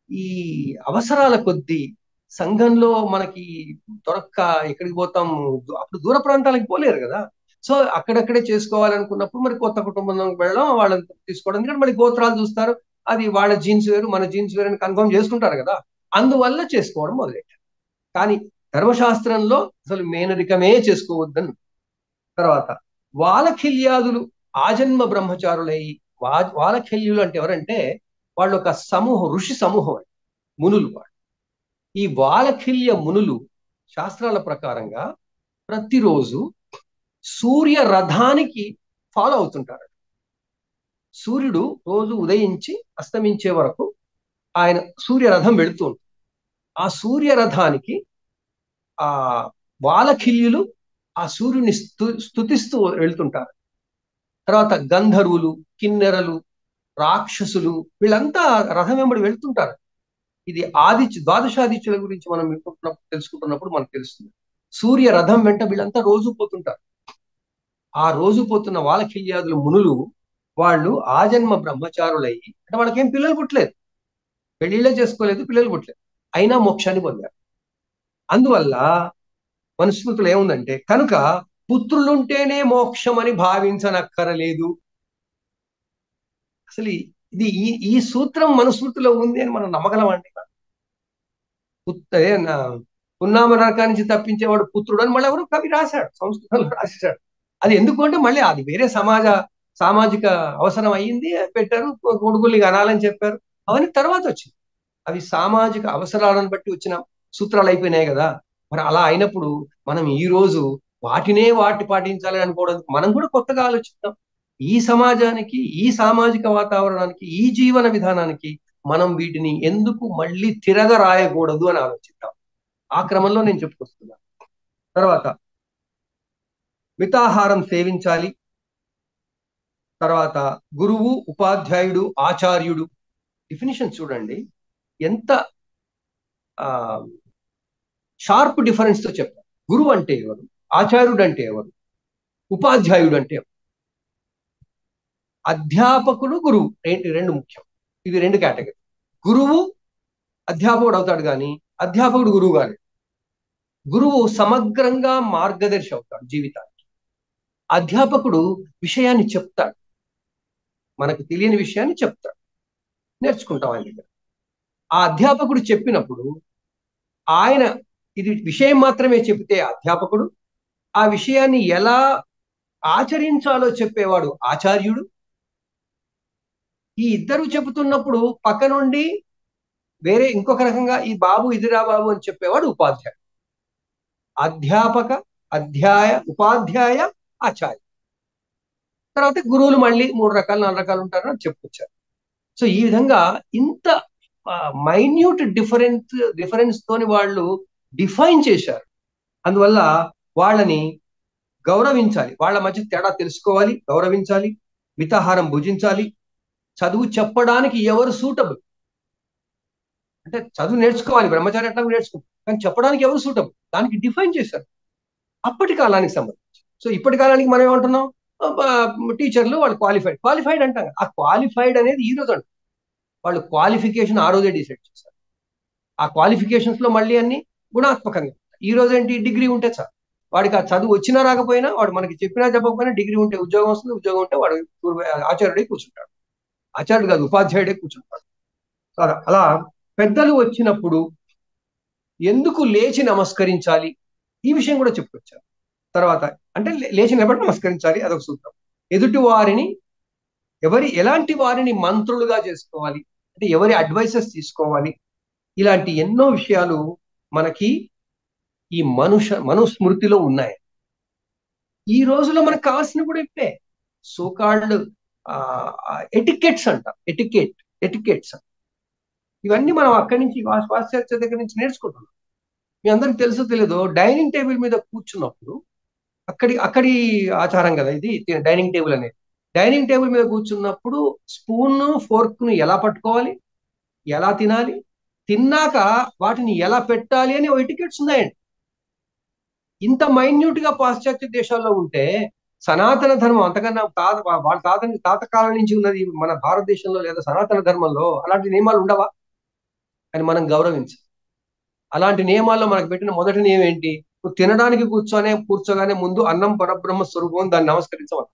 ఈ అవసరాల కొద్దీ సంఘంలో మనకి దొరక్క ఎక్కడికి పోతాం, అప్పుడు దూర ప్రాంతాలకు పోలేరు కదా. సో అక్కడక్కడే చేసుకోవాలనుకున్నప్పుడు మరి కొత్త కుటుంబం వెళ్ళడం, వాళ్ళని తీసుకోవడం, ఎందుకంటే మళ్ళీ గోత్రాలు చూస్తారు, అది వాళ్ళ జీన్స్ వేరు మన జీన్స్ వేరు అని కన్ఫర్మ్ చేసుకుంటారు కదా. అందువల్ల చేసుకోవడం మొదలెట్టారు. కానీ ధర్మశాస్త్రంలో అసలు మేనరికమే చేసుకోవద్దని. తర్వాత వాలఖిల్యాదులు ఆజన్మ బ్రహ్మచారులై, వా వాలఖిల్యులు అంటే ఎవరంటే వాళ్ళు ఒక సమూహం, ఋషి సమూహం, మునులు వాళ్ళు. ఈ వాలఖిల్య మునులు శాస్త్రాల ప్రకారంగా ప్రతిరోజు సూర్య రథానికి ఫాలో అవుతుంటారు. సూర్యుడు రోజు ఉదయించి అస్తమించే వరకు ఆయన సూర్య రథం వెళుతూ ఉంటుంది. ఆ సూర్య రథానికి ఆ వాలఖిల్యులు ఆ సూర్యుని స్తు స్తుతిస్తూ వెళ్తుంటారు. తర్వాత గంధర్వులు, కిన్నెరలు, రాక్షసులు వీళ్ళంతా రథం వెంబడి వెళ్తుంటారు. ఇది ఆదిత్య ద్వాదశాదిత్యుల గురించి మనం వింటున్నప్పుడు తెలుసుకుంటున్నప్పుడు మనకు తెలుస్తుంది. సూర్య రథం వెంట వీళ్ళంతా రోజు పోతుంటారు. ఆ రోజు పోతున్న వాలఖిల్యాదులు మునులు వాళ్ళు ఆజన్మ బ్రహ్మచారులయ్యి, అంటే వాళ్ళకేం పిల్లలు పుట్టలేదు, పెళ్లిళ్ళే చేసుకోలేదు, పిల్లలు పుట్టలేదు, అయినా మోక్షాన్ని పొందారు. అందువల్ల మనుస్మృతులు ఏముందంటే కనుక పుత్రులుంటేనే మోక్షం అని భావించనక్కరలేదు. అసలు ఇది ఈ ఈ సూత్రం మనుస్మృతిలో ఉంది అని మనం నమ్మగలమండి. పుత్రే నా పున్నామ నరకా నుంచి తప్పించేవాడు పుత్రుడు అని మళ్ళీ ఎవరు కవి రాశాడు, సంస్కృతంలో రాసేశాడు. అది ఎందుకు అంటే మళ్ళీ అది వేరే సమాజ సామాజిక అవసరం అయ్యింది, పెట్టారు, కొడుకుల్ని అనాలని చెప్పారు, అవన్నీ తర్వాత వచ్చింది. అవి సామాజిక అవసరాలను బట్టి వచ్చిన సూత్రాలు అయిపోయినాయి కదా. మరి అలా అయినప్పుడు మనం ఈ రోజు వాటినే వాటి పాటించాలి అనుకోవడం, మనం కూడా కొత్తగా ఆలోచిస్తాం. ఈ సమాజానికి, ఈ సామాజిక వాతావరణానికి, ఈ జీవన విధానానికి మనం వీటిని ఎందుకు మళ్ళీ తిరగ రాయకూడదు అని ఆలోచిద్దాం. ఆ క్రమంలో నేను చెప్పుకొస్తున్నాను. తర్వాత మితాహారం సేవించాలి. తర్వాత గురువు, ఉపాధ్యాయుడు, ఆచార్యుడు డిఫినిషన్ చూడండి ఎంత ఆ షార్ప్ డిఫరెన్స్ తో చెప్తారు. గురువు అంటే ఎవరు, ఆచార్యుడు అంటే ఎవరు, ఉపాధ్యాయుడు అంటే ఎవరు. అధ్యాపకుడు, గురువు రెండు ముఖ్యం. ఇవి రెండు కేటగిరీ. గురువు అధ్యాపకుడు అవుతాడు కానీ అధ్యాపకుడు గురువు కాదు. గురువు సమగ్రంగా మార్గదర్శి అవుతాడు జీవితానికి. అధ్యాపకుడు విషయాన్ని చెప్తాడు, మనకు తెలియని విషయాన్ని చెప్తాడు, నేర్చుకుంటాం ఆయన దగ్గర. ఆ అధ్యాపకుడు చెప్పినప్పుడు ఆయన ఇది విషయం మాత్రమే చెబితే అధ్యాపకుడు, ఆ విషయాన్ని ఎలా ఆచరించాలో చెప్పేవాడు ఆచార్యుడు. ఈ ఇద్దరు చెబుతున్నప్పుడు పక్క నుండి వేరే ఇంకొక రకంగా ఈ బాబు ఇదిరా బాబు అని చెప్పేవాడు ఉపాధ్యాయుడు. అధ్యాపక, అధ్యాయ, ఉపాధ్యాయ, ఆచార్య. తర్వాత గురువులు మళ్ళీ మూడు రకాలు నాలుగు రకాలు ఉంటారు అని చెప్పుకొచ్చారు. సో ఈ విధంగా ఇంత మైన్యూట్ డిఫరెన్స్ డిఫరెన్స్ తోని వాళ్ళు డిఫైన్ చేశారు. అందువల్ల వాళ్ళని గౌరవించాలి, వాళ్ళ మధ్య తేడా తెలుసుకోవాలి, గౌరవించాలి, మితాహారం భుజించాలి. చదువు చెప్పడానికి ఎవరు సూటబుల్ అంటే చదువు నేర్చుకోవాలి, బ్రహ్మచారి అట్లా నేర్చుకోవాలి, కానీ చెప్పడానికి ఎవరు సూటబుల్ దానికి డిఫైన్ చేశారు అప్పటి కాలానికి సంబంధించి. సో ఇప్పటి కాలానికి మనం ఏమంటున్నాం, టీచర్లు వాళ్ళు క్వాలిఫైడ్ క్వాలిఫైడ్ అంటాం. ఆ క్వాలిఫైడ్ అనేది ఈ రోజు అంటారు, వాళ్ళు క్వాలిఫికేషన్ ఆ రోజే డిసైడ్ చేశారు. ఆ క్వాలిఫికేషన్స్ లో మళ్ళీ అన్ని గుణాత్మకంగా. ఈ రోజు ఏంటి, డిగ్రీ ఉంటే చాలు, వాడికి ఆ చదువు వచ్చినా రాకపోయినా, వాడు మనకి చెప్పినా చెప్పకపోయినా డిగ్రీ ఉంటే ఉద్యోగం వస్తుంది, ఉద్యోగం ఉంటే వాడు ఆచార్యుడే కూర్చుంటాడు, ఆచార్యుడు కాదు ఉపాధ్యాయుడే కూర్చుంటాడు. అలా పెద్దలు వచ్చినప్పుడు ఎందుకు లేచి నమస్కరించాలి ఈ విషయం కూడా చెప్పుకొచ్చారు. తర్వాత అంటే లేచి నిలబడి నమస్కరించాలి, అదొక సూత్రం. ఎదుటి వారిని, ఎవరి ఎలాంటి వారిని మంత్రులుగా చేసుకోవాలి అంటే ఎవరి అడ్వైసెస్ తీసుకోవాలి, ఇలాంటి ఎన్నో విషయాలు మనకి ఈ మనుష మనుస్మృతిలో ఉన్నాయి. ఈ రోజులో మనకు కావాల్సిన కూడా ఇవే సోకాల్డ్ ఎటికెట్స్ అంట, ఎటికెట్ ఎటికెట్స్ ఇవన్నీ మనం అక్కడి నుంచి పాశ్చాత్య దగ్గర నుంచి నేర్చుకుంటున్నాం. మీ అందరికి తెలుసో తెలియదో, డైనింగ్ టేబుల్ మీద కూర్చున్నప్పుడు అక్కడి అక్కడి ఆచారం కదా ఇది, డైనింగ్ టేబుల్ అనేది. డైనింగ్ టేబుల్ మీద కూర్చున్నప్పుడు స్పూన్ ఫోర్క్ ను ఎలా పట్టుకోవాలి, ఎలా తినాలి, తిన్నాక వాటిని ఎలా పెట్టాలి అని ఎటికెట్స్ ఉన్నాయండి. ఇంత మైన్యూట్ గా పాశ్చాత్య దేశాల్లో ఉంటే సనాతన ధర్మం అంతకన్నా తాత వాళ్ళ తాత తాతకాలం నుంచి ఉన్నది మన భారతదేశంలో లేదా సనాతన ధర్మంలో అలాంటి నియమాలు ఉండవా? అని మనం గౌరవించాలి. అలాంటి నియమాల్లో మనకు పెట్టిన మొదటి నియమం ఏంటి? నువ్వు తినడానికి కూర్చొనే కూర్చోగానే ముందు అన్నం పరబ్రహ్మ స్వరూపం, దాన్ని నమస్కరించవాలి.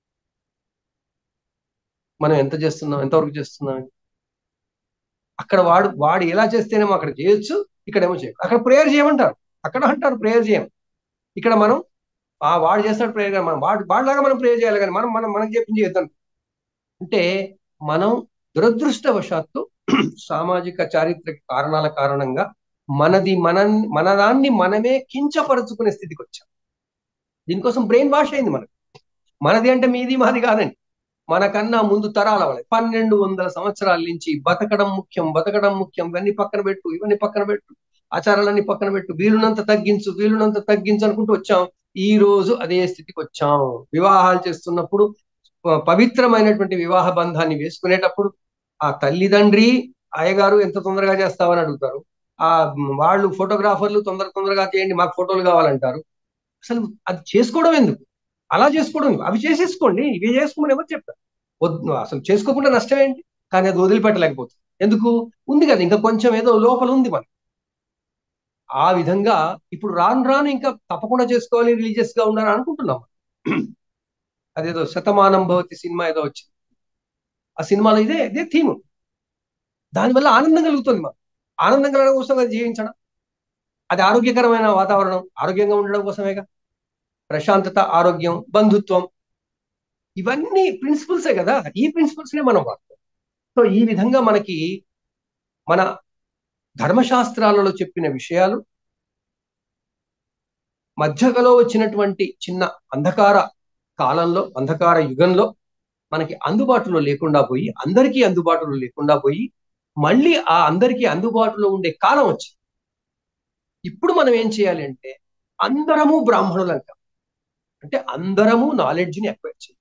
మనం ఎంత చేస్తున్నాం, ఎంతవరకు చేస్తున్నాం? అక్కడ వాడు వాడు ఎలా చేస్తేనేమో అక్కడ చేయొచ్చు, ఇక్కడేమో చేయొచ్చు. అక్కడ ప్రేయర్ చేయమంటారు, అక్కడ అంటారు ప్రేయర్ చేయం. ఇక్కడ మనం ఆ వాడు చేస్తాడు ప్రేయర్, కానీ మనం వాడు వాడిలాగా మనం ప్రేయర్ చేయాలి, కానీ మనం మనం మనకి చెప్పింది చేద్దాం. అంటే మనం దురదృష్టవశాత్తు సామాజిక చారిత్రక కారణాల కారణంగా మనది మన మనదాన్ని మనమే కించపరుచుకునే స్థితికి వచ్చాం. దీనికోసం బ్రెయిన్ వాష్ అయింది మనకు. మనది అంటే మీది మాది కాదండి, మనకన్నా ముందు తరాల వాళ్ళ పన్నెండు వందల సంవత్సరాల నుంచి బతకడం ముఖ్యం, బతకడం ముఖ్యం, ఇవన్నీ పక్కన పెట్టు, ఇవన్నీ పక్కన పెట్టు, ఆచారాలన్నీ పక్కన పెట్టు, వీలునంత తగ్గించు, వీలునంత తగ్గించు అనుకుంటూ వచ్చాం. ఈ రోజు అదే స్థితికి వచ్చాం. వివాహాలు చేస్తున్నప్పుడు పవిత్రమైనటువంటి వివాహ బంధాన్ని వేసుకునేటప్పుడు ఆ తల్లిదండ్రి అయ్యగారు ఎంత తొందరగా చేస్తామని అడుగుతారు. ఆ వాళ్ళు ఫోటోగ్రాఫర్లు తొందర తొందరగా చేయండి, మాకు ఫోటోలు కావాలంటారు. అసలు అది చేసుకోవడం ఎందుకు? అలా చేసుకోవడం ఎందుకు? అవి చేసేసుకోండి, ఇవి చేసుకోమని ఎవరు చెప్తారు? వద్దు, అసలు చేసుకోకుండా నష్టం ఏంటి? కానీ అది వదిలిపెట్టలేకపోతుంది. ఎందుకు? ఉంది కదా ఇంకా కొంచెం ఏదో లోపల ఉంది మనకి. ఆ విధంగా ఇప్పుడు రాను రాను ఇంకా తప్పకుండా చేసుకోవాలి, రిలీజియస్ గా ఉండాలని అనుకుంటున్నాం. అదేదో శతమానం భవతి సినిమా ఏదో వచ్చింది, ఆ సినిమాలో ఇదే ఇదే థీమ్. దానివల్ల ఆనందం కలుగుతుంది మాకు. ఆనందం కలగడం కోసం అది జీవించడం, అది ఆరోగ్యకరమైన వాతావరణం, ఆరోగ్యంగా ఉండడం కోసమేగా. ప్రశాంతత, ఆరోగ్యం, బంధుత్వం, ఇవన్నీ ప్రిన్సిపల్సే కదా. ఈ ప్రిన్సిపల్స్ నే మనం వాడతాం. సో ఈ విధంగా మనకి మన ధర్మశాస్త్రాలలో చెప్పిన విషయాలు మధ్యలో వచ్చినటువంటి చిన్న అంధకార కాలంలో, అంధకార యుగంలో మనకి అందుబాటులో లేకుండా పోయి, అందరికీ అందుబాటులో లేకుండా పోయి, మళ్ళీ ఆ అందరికీ అందుబాటులో ఉండే కాలం వచ్చింది. ఇప్పుడు మనం ఏం చేయాలి అంటే అందరము బ్రాహ్మణులంట, అంటే అందరము నాలెడ్జ్ని అక్వైర్ చేయాలి.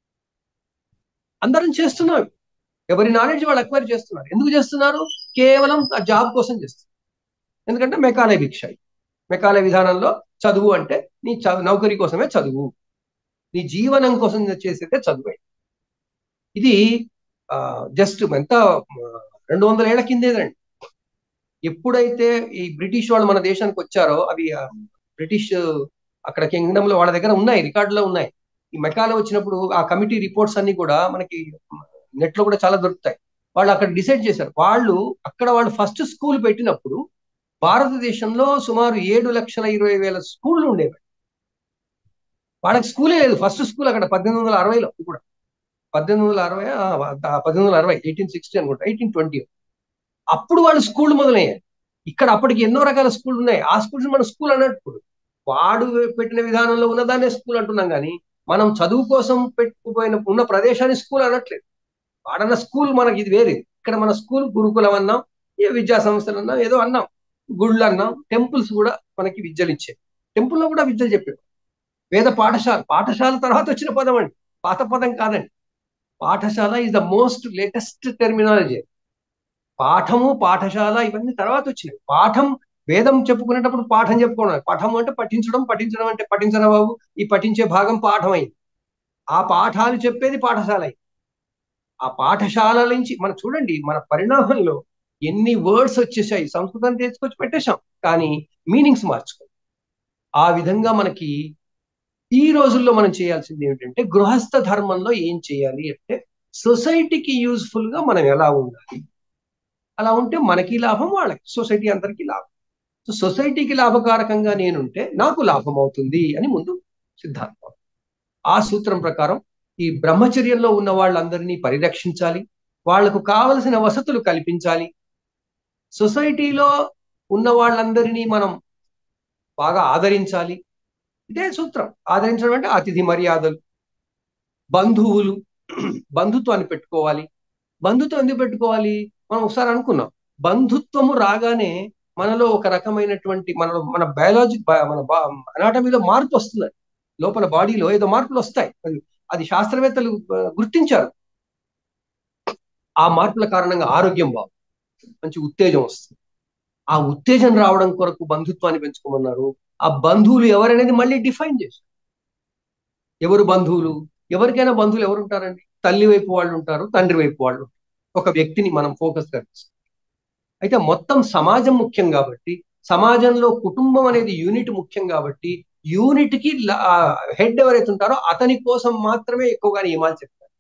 అందరం చేస్తున్నాం, ఎవరి నాలెడ్జ్ వాళ్ళు అక్వైర్ చేస్తున్నారు. ఎందుకు చేస్తున్నారు? కేవలం ఆ జాబ్ కోసం చేస్తున్నారు. ఎందుకంటే మెకాలే భిక్ష. మెకాలే విధానంలో చదువు అంటే నీ చదువు నౌకరీ కోసమే చదువు, నీ జీవనం కోసం చేసేదే చదువు. ఇది జస్ట్ ఎంత రెండు వందల ఏళ్ల కిందేదండి. ఎప్పుడైతే ఈ బ్రిటిష్ వాళ్ళు మన దేశానికి వచ్చారో, అవి బ్రిటిష్ అక్కడ కింగ్డమ్ లో వాళ్ళ దగ్గర ఉన్నాయి, రికార్డులో ఉన్నాయి. ఈ మెకాలే వచ్చినప్పుడు ఆ కమిటీ రిపోర్ట్స్ అన్ని కూడా మనకి నెట్ లో కూడా చాలా దొరుకుతాయి. వాళ్ళు అక్కడ డిసైడ్ చేశారు, వాళ్ళు అక్కడ వాళ్ళు ఫస్ట్ స్కూల్ పెట్టినప్పుడు భారతదేశంలో సుమారు ఏడు లక్షల ఇరవై వేల స్కూళ్ళు ఉండేవి. వాళ్ళకి స్కూలే లేదు, ఫస్ట్ స్కూల్ అక్కడ పద్దెనిమిది వందల అరవైలో కూడా పద్దెనిమిది వందల అరవై పద్దెనిమిది వందల అరవై ఎయిటీన్ సిక్స్టీ అనుకుంటా, ఎయిటీన్ ట్వంటీ అప్పుడు వాళ్ళు స్కూల్ మొదలయ్యాయి. ఇక్కడ అప్పటికి ఎన్నో రకాల స్కూల్ ఉన్నాయి. ఆ స్కూల్స్ మనం స్కూల్ అన్నట్టు వాడు పెట్టిన విధానంలో ఉన్నదాన్నే స్కూల్ అంటున్నాం, కానీ మనం చదువు కోసం పెట్టుకుపోయిన ఉన్న ప్రదేశాన్ని స్కూల్ అనట్లేదు. వాడన్న స్కూల్ మనకి ఇది వేరే. ఇక్కడ మన స్కూల్ గురుకులం అన్నాం, ఏ విద్యా సంస్థలు అన్నాం, ఏదో అన్నాం, గుళ్ళు అన్నాం, టెంపుల్స్ కూడా మనకి విద్యలు ఇచ్చాయి. టెంపుల్లో కూడా విద్యలు చెప్పారు. వేద పాఠశాల, పాఠశాల తర్వాత వచ్చిన పదం అండి, పాత పదం కాదండి. పాఠశాల is the most latest terminology. పాఠము, పాఠశాల ఇవన్నీ తర్వాత వచ్చినాయి. పాఠం, వేదం చెప్పుకునేటప్పుడు పాఠం చెప్పుకోవడం. పాఠం అంటే పఠించడం, పఠించడం అంటే పఠించడం బాబు, ఈ పఠించే భాగం పాఠం అయింది. ఆ పాఠాలు చెప్పేది పాఠశాల అయింది. ఆ పాఠశాల నుంచి మనం చూడండి, మన పరిణామంలో ఎన్ని వర్డ్స్ వచ్చేసాయి, సంస్కృతం తీసుకొచ్చి పెట్టేశాం, కానీ మీనింగ్స్ మార్చుకో. ఆ విధంగా మనకి ఈ రోజుల్లో మనం చేయాల్సింది ఏమిటంటే, గృహస్థ ధర్మంలో ఏం చేయాలి అంటే సొసైటీకి యూజ్ఫుల్ గా మనం ఎలా ఉండాలి. అలా ఉంటే మనకి లాభం, వాళ్ళకి, సొసైటీ అందరికీ లాభం. సో సొసైటీకి లాభకారకంగా నేనుంటే నాకు లాభం అవుతుంది అని ముందు సిద్ధాంతం. ఆ సూత్రం ప్రకారం ఈ బ్రహ్మచర్యంలో ఉన్న వాళ్ళందరినీ పరిరక్షించాలి, వాళ్లకు కావలసిన వసతులు కల్పించాలి. సొసైటీలో ఉన్న వాళ్ళందరినీ మనం బాగా ఆదరించాలి. ఇదే సూత్రం. ఆదరించడం అంటే అతిథి మర్యాదలు, బంధువులు, బంధుత్వాన్ని పెట్టుకోవాలి. బంధుత్వం ఎందుకు పెట్టుకోవాలి? మనం ఒకసారి అనుకున్నాం, బంధుత్వము రాగానే మనలో ఒక రకమైనటువంటి మనలో మన బయాలజీ మన అనాటమీలో మార్పు వస్తుంది. లోపల బాడీలో ఏదో మార్పులు వస్తాయి, అది అది శాస్త్రవేత్తలు గుర్తించారు. ఆ మార్పుల కారణంగా ఆరోగ్యం బాగుంది, మంచి ఉత్తేజం వస్తుంది. ఆ ఉత్తేజం రావడం కొరకు బంధుత్వాన్ని పెంచుకోమన్నారు. ఆ బంధువులు ఎవరనేది మళ్ళీ డిఫైన్ చేశారు. ఎవరు బంధువులు? ఎవరికైనా బంధువులు ఎవరు ఉంటారండి? తల్లి వైపు వాళ్ళు ఉంటారు, తండ్రి వైపు వాళ్ళు. ఒక వ్యక్తిని మనం ఫోకస్ గా అయితే మొత్తం సమాజం ముఖ్యం కాబట్టి, సమాజంలో కుటుంబం అనేది యూనిట్ ముఖ్యం కాబట్టి, యూనిట్ కి హెడ్ ఎవరైతే ఉంటారో అతని కోసం మాత్రమే ఎక్కువగా నియమాలు చెప్తారు.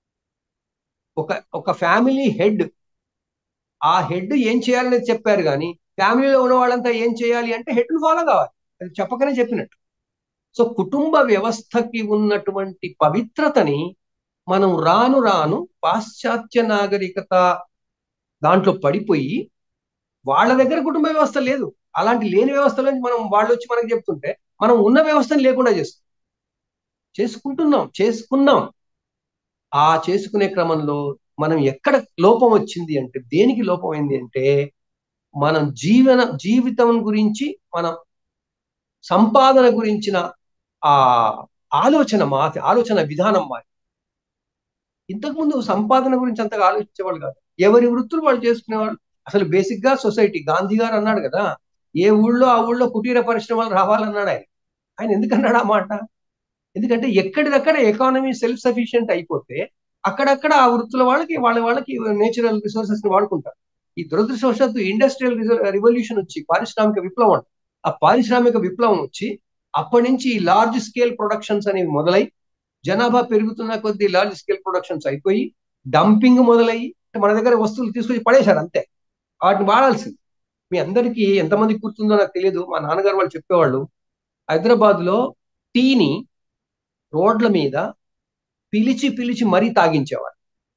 ఒక ఒక ఫ్యామిలీ హెడ్, ఆ హెడ్ ఏం చేయాలనేది చెప్పారు కానీ ఫ్యామిలీలో ఉన్న వాళ్ళంతా ఏం చేయాలి అంటే హెడ్ ను ఫాలో కావాలి. అది చెప్పకనే చెప్పినట్టు. సో కుటుంబ వ్యవస్థకి ఉన్నటువంటి పవిత్రతని మనం రాను రాను పాశ్చాత్య నాగరికత దాంట్లో పడిపోయి, వాళ్ళ దగ్గర కుటుంబ వ్యవస్థ లేదు, అలాంటి లేని వ్యవస్థలో మనం వాళ్ళు వచ్చి మనకు చెప్తుంటే మనం ఉన్న వ్యవస్థను లేకుండా చేస్తాం, చేసుకుంటున్నాం, చేసుకున్నాం. ఆ చేసుకునే క్రమంలో మనం ఎక్కడ లోపం వచ్చింది అంటే, దేనికి లోపం అయింది అంటే, మనం జీవన జీవితం గురించి, మనం సంపాదన గురించిన ఆ ఆలోచన మాది, ఆలోచన విధానం మాది. ఇంతకుముందు సంపాదన గురించి అంతగా ఆలోచించేవాళ్ళు కాదు, ఎవరి వృత్తులు వాళ్ళు చేసుకునేవాళ్ళు. అసలు బేసిక్ గా సొసైటీ, గాంధీ గారు అన్నాడు కదా, ఏ ఊళ్ళో ఆ ఊళ్ళో కుటీర పరిశ్రమలు రావాలన్నాడు ఆయన. ఆయన ఎందుకన్నాడు ఆ మాట? ఎందుకంటే ఎక్కడిదక్కడ ఎకానమీ సెల్ఫ్ సఫిషియెంట్ అయిపోతే అక్కడక్కడ ఆ వృత్తుల వాళ్ళకి వాళ్ళ వాళ్ళకి నేచురల్ రిసోర్సెస్ ని వాడుకుంటారు. ఈ దురదృష్టవశాత్తు ఇండస్ట్రియల్ రివల్యూషన్ వచ్చి, పారిశ్రామిక విప్లవం, ఆ పారిశ్రామిక విప్లవం వచ్చి అప్పటి నుంచి లార్జ్ స్కేల్ ప్రొడక్షన్స్ అనేవి మొదలై, జనాభా పెరుగుతున్న కొద్దీ లార్జ్ స్కేల్ ప్రొడక్షన్స్ అయిపోయి డంపింగ్ మొదలయ్యి మన దగ్గర వస్తువులు తీసుకొచ్చి పడేశారు అంతే, వాటిని వాడాల్సింది. మీ అందరికీ ఎంతమందికి గుర్తుందో నాకు తెలియదు, మా నాన్నగారు వాళ్ళు చెప్పేవాళ్ళు, హైదరాబాద్ లో టీని రోడ్ల మీద పిలిచి పిలిచి మరీ తాగించేవాడు.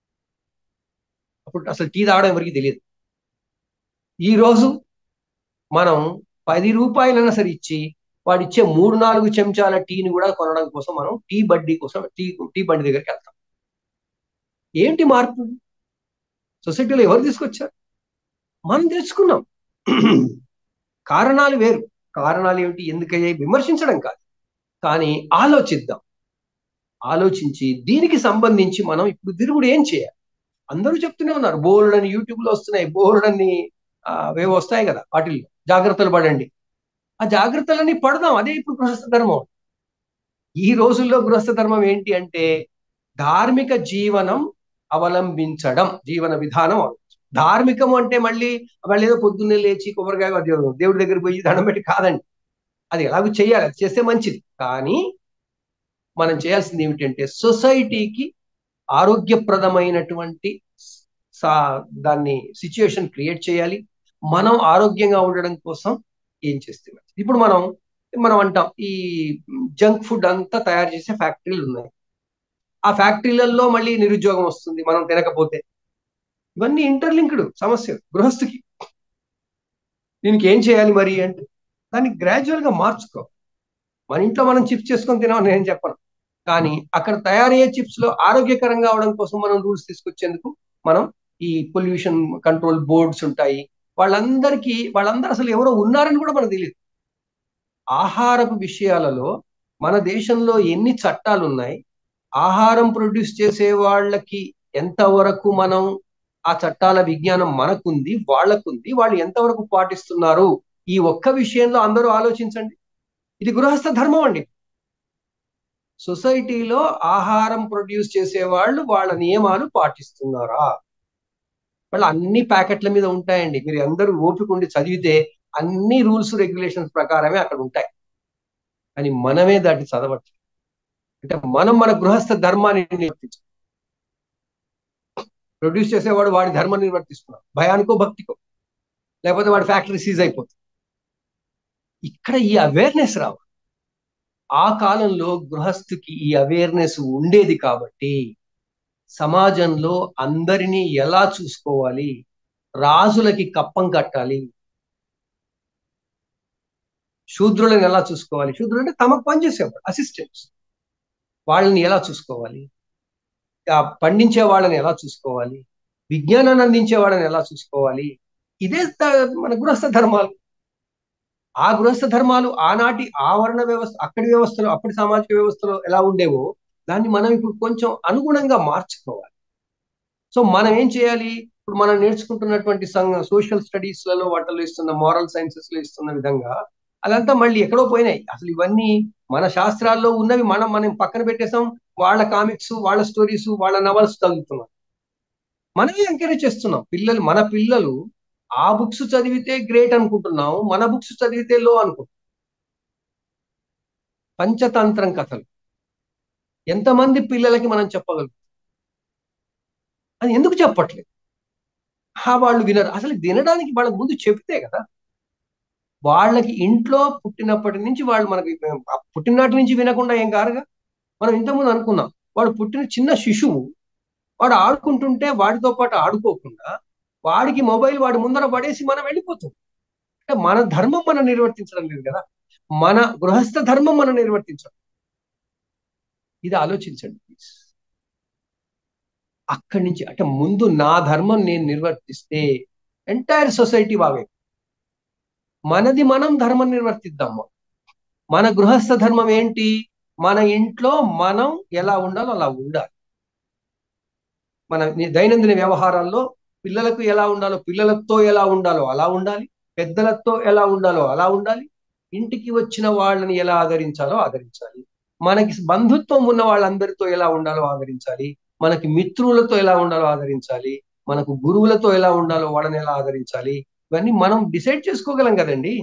అప్పుడు అసలు టీ తాగడం ఎవరికి తెలియదు. ఈ రోజు మనం పది రూపాయలైనా సరే ఇచ్చి వాడు ఇచ్చే మూడు నాలుగు చెంచాల టీని కూడా కొనడం కోసం మనం టీ బడ్డీ కోసం టీ టీ బండి దగ్గరికి వెళ్తాం. ఏంటి మార్పు? సొసైటీలో ఎవరు తీసుకొచ్చారు? మనం తెచ్చుకున్నాం. కారణాలు వేరు, కారణాలు ఏమిటి, ఎందుకయ్యాయి విమర్శించడం కాదు, కానీ ఆలోచిద్దాం. ఆలోచించి దీనికి సంబంధించి మనం ఇప్పుడు విరుగుడు ఏం చేయాలి? అందరూ చెప్తూనే ఉన్నారు, బోల్డ్ అని యూట్యూబ్ లో వస్తున్నాయి, బోల్డ్ అని వేవి వస్తాయి కదా, వాటిల్లో జాగ్రత్తలు పడండి. ఆ జాగ్రత్తలన్నీ పడదాం, అదే ఇప్పుడు గృహస్థ ధర్మం. ఈ రోజుల్లో గృహస్థ ధర్మం ఏంటి అంటే, ధార్మిక జీవనం అవలంబించడం, జీవన విధానం. ధార్మికం అంటే మళ్ళీ వాళ్ళు ఏదో పొద్దున్నే లేచి కొబ్బరికాయ దేవుడి దగ్గర పోయి దండం పెట్టి కాదండి, అది ఎలాగో చేయాలి, అది చేస్తే మంచిది. కానీ మనం చేయాల్సింది ఏమిటంటే, సొసైటీకి ఆరోగ్యప్రదమైనటువంటి దాన్ని సిచ్యుయేషన్ క్రియేట్ చేయాలి. మనం ఆరోగ్యంగా ఉండడం కోసం ఏం చేస్తే మంచిది? ఇప్పుడు మనం మనం అంటాం, ఈ జంక్ ఫుడ్ అంతా తయారు చేసే ఫ్యాక్టరీలు ఉన్నాయి, ఆ ఫ్యాక్టరీలలో మళ్ళీ నిరుద్యోగం వస్తుంది మనం తినకపోతే. ఇవన్నీ ఇంటర్లింక్డ్ సమస్యలు గృహస్థుకి. దీనికి ఏం చేయాలి మరి అంటే, దాన్ని గ్రాడ్యువల్ గా మార్చుకో. మన ఇంట్లో మనం చిప్స్ చేసుకొని తినామని నేను చెప్పను, కానీ అక్కడ తయారయ్యే చిప్స్ లో ఆరోగ్యకరంగా అవడం కోసం మనం రూల్స్ తీసుకొచ్చేందుకు మనం ఈ పొల్యూషన్ కంట్రోల్ బోర్డ్స్ ఉంటాయి. వాళ్ళందరికీ వాళ్ళందరూ అసలు ఎవరో ఉన్నారని కూడా మనకు తెలియదు. ఆహారపు విషయాలలో మన దేశంలో ఎన్ని చట్టాలు ఉన్నాయి, ఆహారం ప్రొడ్యూస్ చేసే వాళ్ళకి ఎంతవరకు మనం ఆ చట్టాల విజ్ఞానం మనకుంది, వాళ్ళకుంది, వాళ్ళు ఎంతవరకు పాటిస్తున్నారు, ఈ ఒక్క విషయంలో అందరూ ఆలోచించండి. ఇది గృహస్థ ధర్మం అండి. సొసైటీలో ఆహారం ప్రొడ్యూస్ చేసే వాళ్ళు వాళ్ళ నియమాలు పాటిస్తున్నారా? వాళ్ళు అన్ని ప్యాకెట్ల మీద ఉంటాయండి, మీరు అందరూ ఓపిక ఉండి చదివితే అన్ని రూల్స్ రెగ్యులేషన్స్ ప్రకారమే అక్కడ ఉంటాయి. కానీ మనమే దాన్ని చదవచ్చు. అంటే మనం మన గృహస్థ ధర్మాన్ని నిర్వర్తించాలి. ప్రొడ్యూస్ చేసేవాడు వాడి ధర్మాన్ని నిర్వర్తిస్తున్నాడు, భయానికో భక్తికో, లేకపోతే వాడి ఫ్యాక్టరీ సీజ్ అయిపోతుంది. ఇక్కడ ఈ అవేర్నెస్ రావాలి. ఆ కాలంలో గృహస్థుకి ఈ అవేర్నెస్ ఉండేది కాబట్టి సమాజంలో అందరినీ ఎలా చూసుకోవాలి, రాజులకి కప్పం కట్టాలి, శూద్రులను ఎలా చూసుకోవాలి, శూద్రులు అంటే తమకు పనిచేసేవాడు అసిస్టెంట్స్, వాళ్ళని ఎలా చూసుకోవాలి, పండించే వాళ్ళని ఎలా చూసుకోవాలి, విజ్ఞానాన్ని అందించే వాళ్ళని ఎలా చూసుకోవాలి, ఇదే మన గృహస్థ ధర్మాలు. ఆ గృహస్థ ధర్మాలు ఆనాటి ఆవరణ వ్యవస్థ, అక్కడి వ్యవస్థలో, అప్పటి సామాజిక వ్యవస్థలో ఎలా ఉండేవో దాన్ని మనం ఇప్పుడు కొంచెం అనుగుణంగా మార్చుకోవాలి. సో మనం ఏం చేయాలి? ఇప్పుడు మనం నేర్చుకుంటున్నటువంటి సోషల్ స్టడీస్లలో వాటిలో ఇస్తున్న, మారల్ సైన్సెస్ లో ఇస్తున్న విధంగా అదంతా మళ్ళీ ఎక్కడో పోయినాయి. అసలు ఇవన్నీ మన శాస్త్రాల్లో ఉన్నవి మనం మనం పక్కన పెట్టేసాం. వాళ్ళ కామిక్స్, వాళ్ళ స్టోరీస్, వాళ్ళ నవల్స్ చదువుతున్నాం. మనమే ఎంకరేజ్ చేస్తున్నాం. పిల్లలు, మన పిల్లలు ఆ బుక్స్ చదివితే గ్రేట్ అనుకుంటున్నాం, మన బుక్స్ చదివితే లో అనుకుంటున్నాం. పంచతంత్రం కథలు ఎంతమంది పిల్లలకి మనం చెప్పగలుగుతాం? అది ఎందుకు చెప్పట్లేదు? ఆ వాళ్ళు వినరు. అసలు వినడానికి వాళ్ళకి ముందు చెప్తే కదా. వాళ్ళకి ఇంట్లో పుట్టినప్పటి నుంచి వాళ్ళు మనకి ఆ పుట్టిననాటి నుంచి వినకుండా ఏం కారుగా. మనం ఇంతకుముందు అనుకున్నాం, వాడు పుట్టిన చిన్న శిశువు, వాడు ఆడుకుంటుంటే వాడితో పాటు ఆడుకోకుండా వాడికి మొబైల్ వాడి ముందర పడేసి మనం వెళ్ళిపోతాం. అంటే మన ధర్మం మనం నిర్వర్తించడం లేదు కదా, మన గృహస్థ ధర్మం మనం నిర్వర్తించడం. ఇది ఆలోచించండి ప్లీజ్. అక్కడి నుంచి అంటే ముందు నా ధర్మం నేను నిర్వర్తిస్తే ఎంటైర్ సొసైటీ బాగా. మనది మనం ధర్మం నిర్వర్తిద్దాము. మన గృహస్థ ధర్మం ఏంటి? మన ఇంట్లో మనం ఎలా ఉండాలో అలా ఉండాలి. మన దైనందిన వ్యవహారాల్లో పిల్లలకు ఎలా ఉండాలో, పిల్లలతో ఎలా ఉండాలో అలా ఉండాలి, పెద్దలతో ఎలా ఉండాలో అలా ఉండాలి, ఇంటికి వచ్చిన వాళ్ళని ఎలా ఆదరించాలో ఆదరించాలి, మనకి బంధుత్వం ఉన్న వాళ్ళందరితో ఎలా ఉండాలో ఆదరించాలి, మనకి మిత్రులతో ఎలా ఉండాలో ఆదరించాలి, మనకు గురువులతో ఎలా ఉండాలో వాళ్ళని ఎలా ఆదరించాలి. ఇవన్నీ మనం డిసైడ్ చేసుకోగలం కదండి.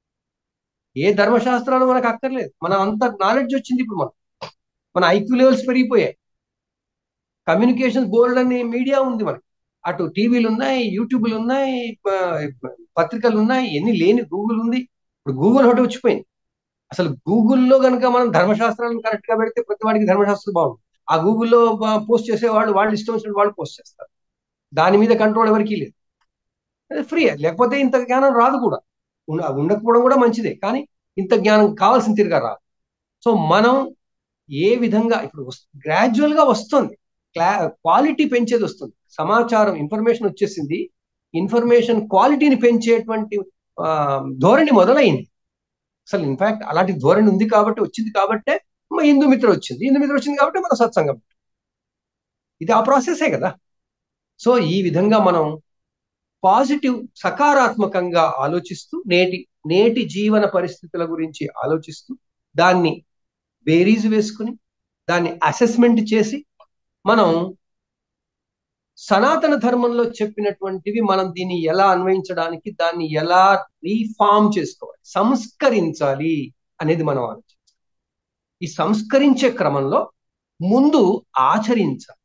ఏ ధర్మశాస్త్రాలు మనకు అక్కర్లేదు. మనం అంత నాలెడ్జ్ వచ్చింది ఇప్పుడు. మనం మన ఐక్యూ లెవెల్స్ పెరిగిపోయాయి. కమ్యూనికేషన్ బోర్డు అని మీడియా ఉంది మనకి. అటు టీవీలు ఉన్నాయి, యూట్యూబ్లు ఉన్నాయి, పత్రికలు ఉన్నాయి, ఎన్ని లేని గూగుల్ ఉంది. ఇప్పుడు గూగుల్ ఒకటి వచ్చిపోయింది. అసలు గూగుల్లో కనుక మనం ధర్మశాస్త్రాలను కరెక్ట్ గా పెడితే ప్రతి వాడికి ధర్మశాస్త్రం బాగుంది. ఆ గూగుల్లో పోస్ట్ చేసేవాళ్ళు వాళ్ళు ఇష్టం వచ్చినట్టు వాళ్ళు పోస్ట్ చేస్తారు. దాని మీద కంట్రోల్ ఎవరికీ లేదు. ఫ్రీ. లేకపోతే ఇంత జ్ఞానం రాదు కూడా. ఉండకపోవడం కూడా మంచిదే, కానీ ఇంత జ్ఞానం కావాల్సిన తిరిగా రాదు. సో మనం ఏ విధంగా ఇప్పుడు గ్రాడ్యువల్ గా వస్తుంది, క్లా క్వాలిటీ పెంచేది వస్తుంది. సమాచారం ఇన్ఫర్మేషన్ వచ్చేసింది, ఇన్ఫర్మేషన్ క్వాలిటీని పెంచేటువంటి ధోరణి మొదలైంది. అసలు ఇన్ఫాక్ట్ అలాంటి ధోరణి ఉంది కాబట్టి, వచ్చింది కాబట్టే మా హిందూ మిత్ర వచ్చింది. హిందూ మిత్ర వచ్చింది కాబట్టి మన సత్సంగం. ఇది ఆ ప్రాసెసే కదా. సో ఈ విధంగా మనం పాజిటివ్, సకారాత్మకంగా ఆలోచిస్తూ నేటి నేటి జీవన పరిస్థితుల గురించి ఆలోచిస్తూ దాన్ని బేరీజ్ వేసుకుని దాన్ని అసెస్మెంట్ చేసి మనం సనాతన ధర్మంలో చెప్పినటువంటివి మనం దీన్ని ఎలా అన్వయించడానికి, దాన్ని ఎలా రీఫార్మ్ చేసుకోవాలి, సంస్కరించాలి అనేది మనం ఆలోచించాలి. ఈ సంస్కరించే క్రమంలో ముందు ఆచరించాలి.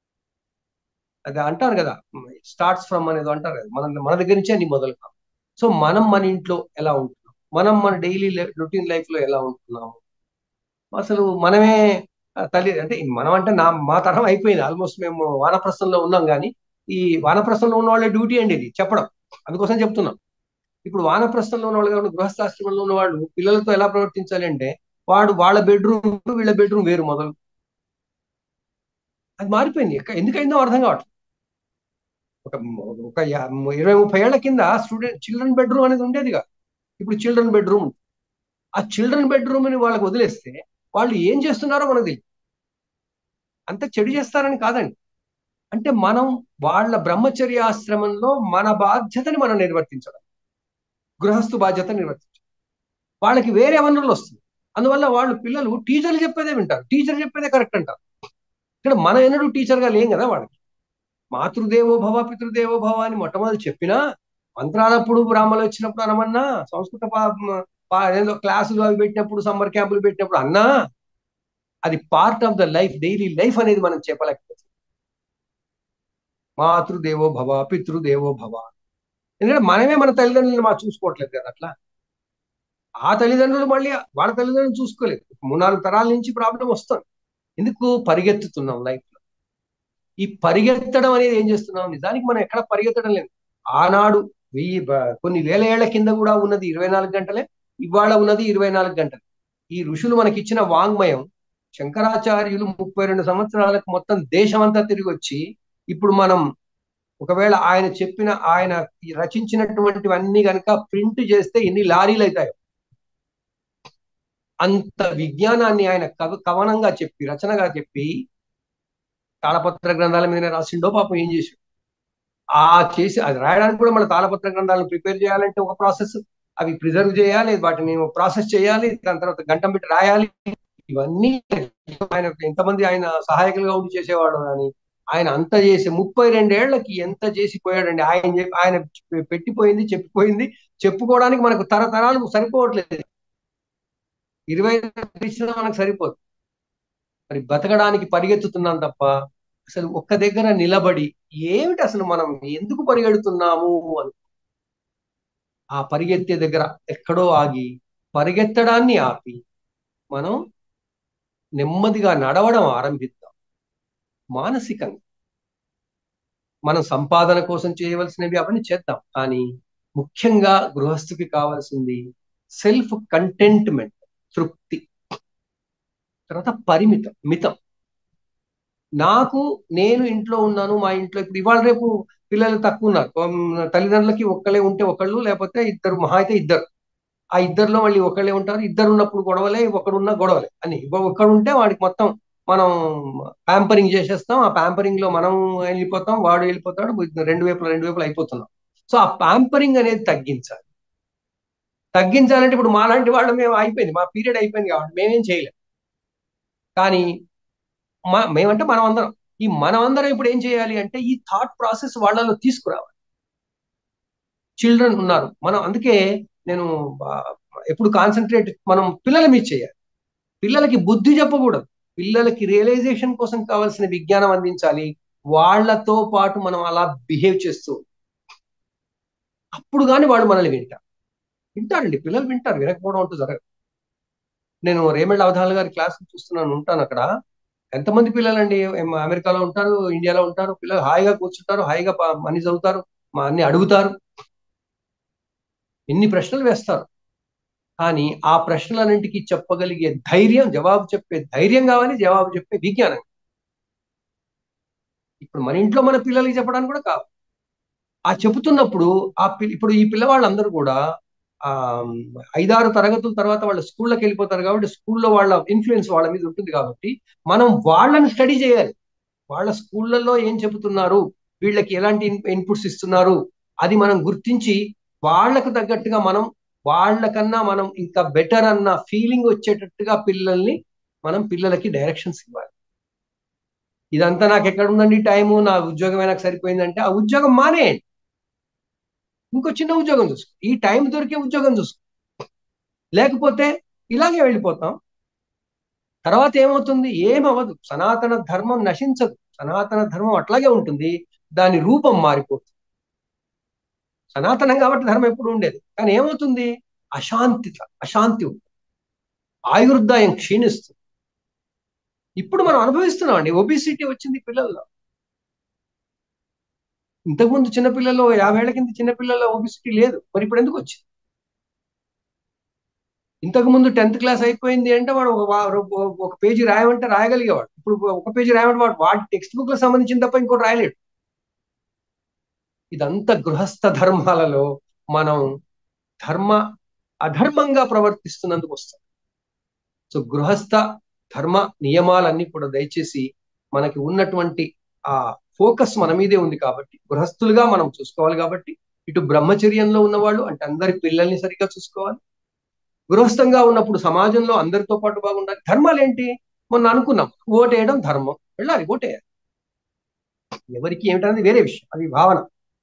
అది అంటారు కదా, స్టార్ట్స్ ఫ్రమ్ అనేది అంటారు కదా, మన మన దగ్గర నుంచే అన్ని మొదలు కాదు. సో మనం మన ఇంట్లో ఎలా ఉంటున్నాం, మనం మన డైలీ రొటీన్ లైఫ్ లో ఎలా ఉంటున్నాము, అసలు మనమే తల్లి అంటే మనం అంటే నా మా తరం అయిపోయింది. ఆల్మోస్ట్ మేము వానప్రస్థంలో ఉన్నాం, కానీ ఈ వానప్రస్థంలో ఉన్న వాళ్ళ డ్యూటీ అండి ఇది చెప్పడం. అందుకోసం చెప్తున్నాం. ఇప్పుడు వానప్రస్థంలో ఉన్న వాళ్ళు కాబట్టి గృహస్థాశ్రమంలో ఉన్న వాళ్ళు పిల్లలతో ఎలా ప్రవర్తించాలి అంటే, వాడు వాళ్ళ బెడ్రూమ్ వీళ్ళ బెడ్రూమ్ వేరు మొదలు. అది మారిపోయింది. ఎందుకైందో అర్థం కావట్లేదు. ఒక ఒక ఇరవై ముప్పై ఏళ్ల కింద స్టూడెంట్ చిల్డ్రన్ బెడ్రూమ్ అనేది ఉండేదిగా. ఇప్పుడు చిల్డ్రన్ బెడ్రూమ్. ఆ చిల్డ్రన్ బెడ్రూమ్ ని వాళ్ళకి వదిలేస్తే వాళ్ళు ఏం చేస్తున్నారో మనకు తెలియదు. అంత చెడు చేస్తారని కాదండి, అంటే మనం వాళ్ళ బ్రహ్మచర్యాశ్రమంలో మన బాధ్యతని మనం నిర్వర్తించడం, గృహస్థు బాధ్యత నిర్వర్తించడం. వాళ్ళకి వేరే వనరులు వస్తుంది. అందువల్ల వాళ్ళు పిల్లలు టీచర్లు చెప్పేదే వింటారు, టీచర్ చెప్పేదే కరెక్ట్ అంటారు. ఇక్కడ మనం ఎన్నడూ టీచర్గా లేం కదా. వాళ్ళకి మాతృదేవో భవ పితృదేవో భవ అని మొట్టమొదటి చెప్పినా, మంత్రాలప్పుడు బ్రాహ్మణులు వచ్చినప్పుడు అనమన్నా, సంస్కృత ఏదో క్లాసులు అవి పెట్టినప్పుడు, సమ్మర్ క్యాంపులు పెట్టినప్పుడు అన్నా, అది part of the life, daily life అనేది మనం చెప్పలేకపోతుంది. మాతృదేవో భవ పితృదేవో భవ. ఎందుకంటే మనమే మన తల్లిదండ్రులను మా చూసుకోవట్లేదు కదా. అట్లా ఆ తల్లిదండ్రులు మళ్ళీ వాళ్ళ తల్లిదండ్రులు చూసుకోలేదు. మూడు నాలుగు తరాల నుంచి ప్రాబ్లం వస్తుంది. ఎందుకు పరిగెత్తుతున్నాం లైఫ్ లో? ఈ పరిగెత్తడం అనేది ఏం చేస్తున్నాం? నిజానికి మనం ఎక్కడ పరిగెత్తడం లేదు. ఆనాడు వెయ్యి కొన్ని వేల ఏళ్ల కింద కూడా ఉన్నది ఇరవై నాలుగు గంటలే, ఇవాళ ఉన్నది ఇరవై నాలుగు గంటలు. ఈ ఋషులు మనకిచ్చిన వాంగ్మయం, శంకరాచార్యులు ముప్పై రెండు సంవత్సరాలకు మొత్తం దేశం అంతా తిరిగి వచ్చి, ఇప్పుడు మనం ఒకవేళ ఆయన చెప్పిన ఆయన రచించినటువంటివన్నీ కనుక ప్రింట్ చేస్తే ఎన్ని లారీలు అవుతాయో. అంత విజ్ఞానాన్ని ఆయన కవ కవనంగా చెప్పి, రచనగా చెప్పి, తాళపత్ర గ్రంథాల మీదనే రాసిండో పాపం ఏం చేసి ఆ చేసి అది రాయడానికి కూడా మన తాళపత్ర గ్రంథాలను ప్రిపేర్ చేయాలంటే ఒక ప్రాసెస్, అవి ప్రిజర్వ్ చేయాలి, వాటిని ప్రాసెస్ చేయాలి, దాని తర్వాత గంటం పెట్టి రాయాలి. ఇవన్నీ ఆయన ఎంతమంది ఆయన సహాయకులుగా ఉండి చేసేవాడు. కానీ ఆయన అంత చేసి ముప్పై రెండేళ్లకి ఎంత చేసిపోయాడండి. ఆయన చెప్పి ఆయన పెట్టిపోయింది చెప్పిపోయింది చెప్పుకోవడానికి మనకు తరతరాలు సరిపోవట్లేదు. ఇరవై ఇచ్చినా మనకు సరిపోదు. మరి బతకడానికి పరిగెత్తుతున్నాం తప్ప అసలు ఒక్క దగ్గర నిలబడి ఏమిటి అసలు మనం ఎందుకు పరిగెడుతున్నాము అని ఆ పరిగెత్తే దగ్గర ఎక్కడో ఆగి పరిగెత్తడాన్ని ఆపి మనం నెమ్మదిగా నడవడం ఆరంభిద్దాం. మానసికంగా మనం సంపాదన కోసం చేయవలసినవి అవన్నీ చేద్దాం. కానీ ముఖ్యంగా గృహస్థుకి కావాల్సింది సెల్ఫ్ కంటెంట్మెంట్, తృప్తి. తర్వాత పరిమితం, మితం. నాకు నేను ఇంట్లో ఉన్నాను, మా ఇంట్లో ఇప్పుడు ఇవాళ రేపు పిల్లలు తక్కువ ఉన్నారు. ఉమ్, తల్లిదండ్రులకి ఒక్కళ్ళే ఉంటే ఒకళ్ళు, లేకపోతే ఇద్దరు, మహా అయితే ఇద్దరు. ఆ ఇద్దరిలో మళ్ళీ ఒకళ్ళే ఉంటారు. ఇద్దరు ఉన్నప్పుడు గొడవలే, ఒకడున్న గొడవలే అని. ఒక్కడు ఉంటే వాడికి మొత్తం మనం ప్యాంపరింగ్ చేసేస్తాం. ఆ ప్యాంపరింగ్ లో మనం వెళ్ళిపోతాం, వాడు వెళ్ళిపోతాడు, రెండు వైపులు రెండు వైపులు అయిపోతున్నాం. సో ఆ ప్యాంపరింగ్ అనేది తగ్గించాలి. తగ్గించాలంటే ఇప్పుడు మాలాంటి వాళ్ళు మేము అయిపోయింది, మా పీరియడ్ అయిపోయింది కాబట్టి మేమేం చేయలేం. కానీ మా మేమంటే మనం అందరం, ఈ మనం అందరం ఇప్పుడు ఏం చేయాలి అంటే ఈ థాట్ ప్రాసెస్ వాళ్ళలో తీసుకురావాలి. చిల్డ్రన్ ఉన్నారు మనం, అందుకే నేను ఆ, ఎప్పుడు కాన్సన్ట్రేట్ మనం పిల్లల మీద చేయాలి. పిల్లలకి బుద్ధి చెప్పకూడదు, పిల్లలకి రియలైజేషన్ కోసం కావాల్సిన విజ్ఞానం అందించాలి. వాళ్ళతో పాటు మనం అలా బిహేవ్ చేస్తూ అప్పుడు కానీ వాళ్ళు మనల్ని వింటారు. వింటారండి, పిల్లలు వింటారు, వినకపోవడం అంటూ జరగదు. నేను రేమండ్ అవధాన్ గారి క్లాస్ చూస్తున్నాను, ఉంటాను అక్కడ. ఎంతమంది పిల్లలండి ఏం అమెరికాలో ఉంటారు, ఇండియాలో ఉంటారు. పిల్లలు హాయిగా కూర్చుంటారు, హాయిగా ప- అన్ని చదువుతారు, మా అన్ని అడుగుతారు, ఎన్ని ప్రశ్నలు వేస్తారు. కానీ ఆ ప్రశ్నలన్నింటికి చెప్పగలిగే ధైర్యం, జవాబు చెప్పే ధైర్యం కావాలి, జవాబు చెప్పే విజ్ఞానం. ఇప్పుడు మన ఇంట్లో మన పిల్లలకి చెప్పడానికి కూడా కావాలి. ఆ చెబుతున్నప్పుడు ఆ పి ఇప్పుడు ఈ పిల్లవాళ్ళందరూ కూడా ఆ ఐదారు తరగతుల తర్వాత వాళ్ళ స్కూళ్ళకి వెళ్ళిపోతారు కాబట్టి స్కూల్లో వాళ్ళ ఇన్ఫ్లుయెన్స్ వాళ్ళ మీద ఉంటుంది కాబట్టి మనం వాళ్ళని స్టడీ చేయాలి. వాళ్ళ స్కూళ్ళల్లో ఏం చెబుతున్నారు, వీళ్ళకి ఎలాంటి ఇన్పుట్స్ ఇస్తున్నారు, అది మనం గుర్తించి వాళ్ళకు తగ్గట్టుగా మనం వాళ్ళకన్నా మనం ఇంకా బెటర్ అన్న ఫీలింగ్ వచ్చేటట్టుగా పిల్లల్ని మనం పిల్లలకి డైరెక్షన్స్ ఇవ్వాలి. ఇదంతా నాకు ఎక్కడ ఉందండి టైము, నా ఉద్యోగమే నాకు సరిపోయిందంటే ఆ ఉద్యోగం మానేయండి, ఇంకో చిన్న ఉద్యోగం చూసుకో, ఈ టైం దొరికే ఉద్యోగం చూసుకో. లేకపోతే ఇలాగే వెళ్ళిపోతాం. తర్వాత ఏమవుతుంది, ఏమవ్వదు. సనాతన ధర్మం నశించదు, సనాతన ధర్మం అట్లాగే ఉంటుంది, దాని రూపం మారిపోతుంది. సనాతనం కాబట్టి ధర్మం ఎప్పుడు ఉండేది, కానీ ఏమవుతుంది, అశాంతి అశాంతి ఉంటుంది, ఆయుర్దాయం క్షీణిస్తుంది. ఇప్పుడు మనం అనుభవిస్తున్నాం అండి, ఒబిసిటీ వచ్చింది పిల్లల్లో. ఇంతకుముందు చిన్నపిల్లల్లో, యాభై ఏళ్ల కింద చిన్నపిల్లల్లో ఒబిసిటీ లేదు, మరి ఇప్పుడు ఎందుకు వచ్చింది? ఇంతకు ముందు టెన్త్ క్లాస్ అయిపోయింది అంటే వాడు ఒక వా- ఒక పేజీ రాయమంటే రాయగలిగేవాడు. ఇప్పుడు ఒక పేజీ రాయమంటే వాడు వాడి టెక్స్ట్ బుక్ లో సంబంధించిన తప్ప ఇంకోటి రాయలేడు. ఇదంతా గృహస్థ ధర్మాలలో మనం ధర్మ అధర్మంగా ప్రవర్తిస్తున్నందుకు వస్తుంది. సో గృహస్థ ధర్మ నియమాలన్నీ కూడా దయచేసి మనకి ఉన్నటువంటి ఆ ఫోకస్ మన మీదే ఉంది కాబట్టి గృహస్థులుగా మనం చూసుకోవాలి. కాబట్టి ఇటు బ్రహ్మచర్యంలో ఉన్నవాళ్ళు అంటే అందరి పిల్లల్ని సరిగ్గా చూసుకోవాలి, గృహస్థంగా ఉన్నప్పుడు సమాజంలో అందరితో పాటు బాగుండాలి. ధర్మాలు ఏంటి, మొన్న అనుకున్నాం, ఓటేయడం ధర్మం, వెళ్ళాలి ఓటేయాలి. ఎవరికి ఏమిటనేది వేరే విషయం, అది భావన.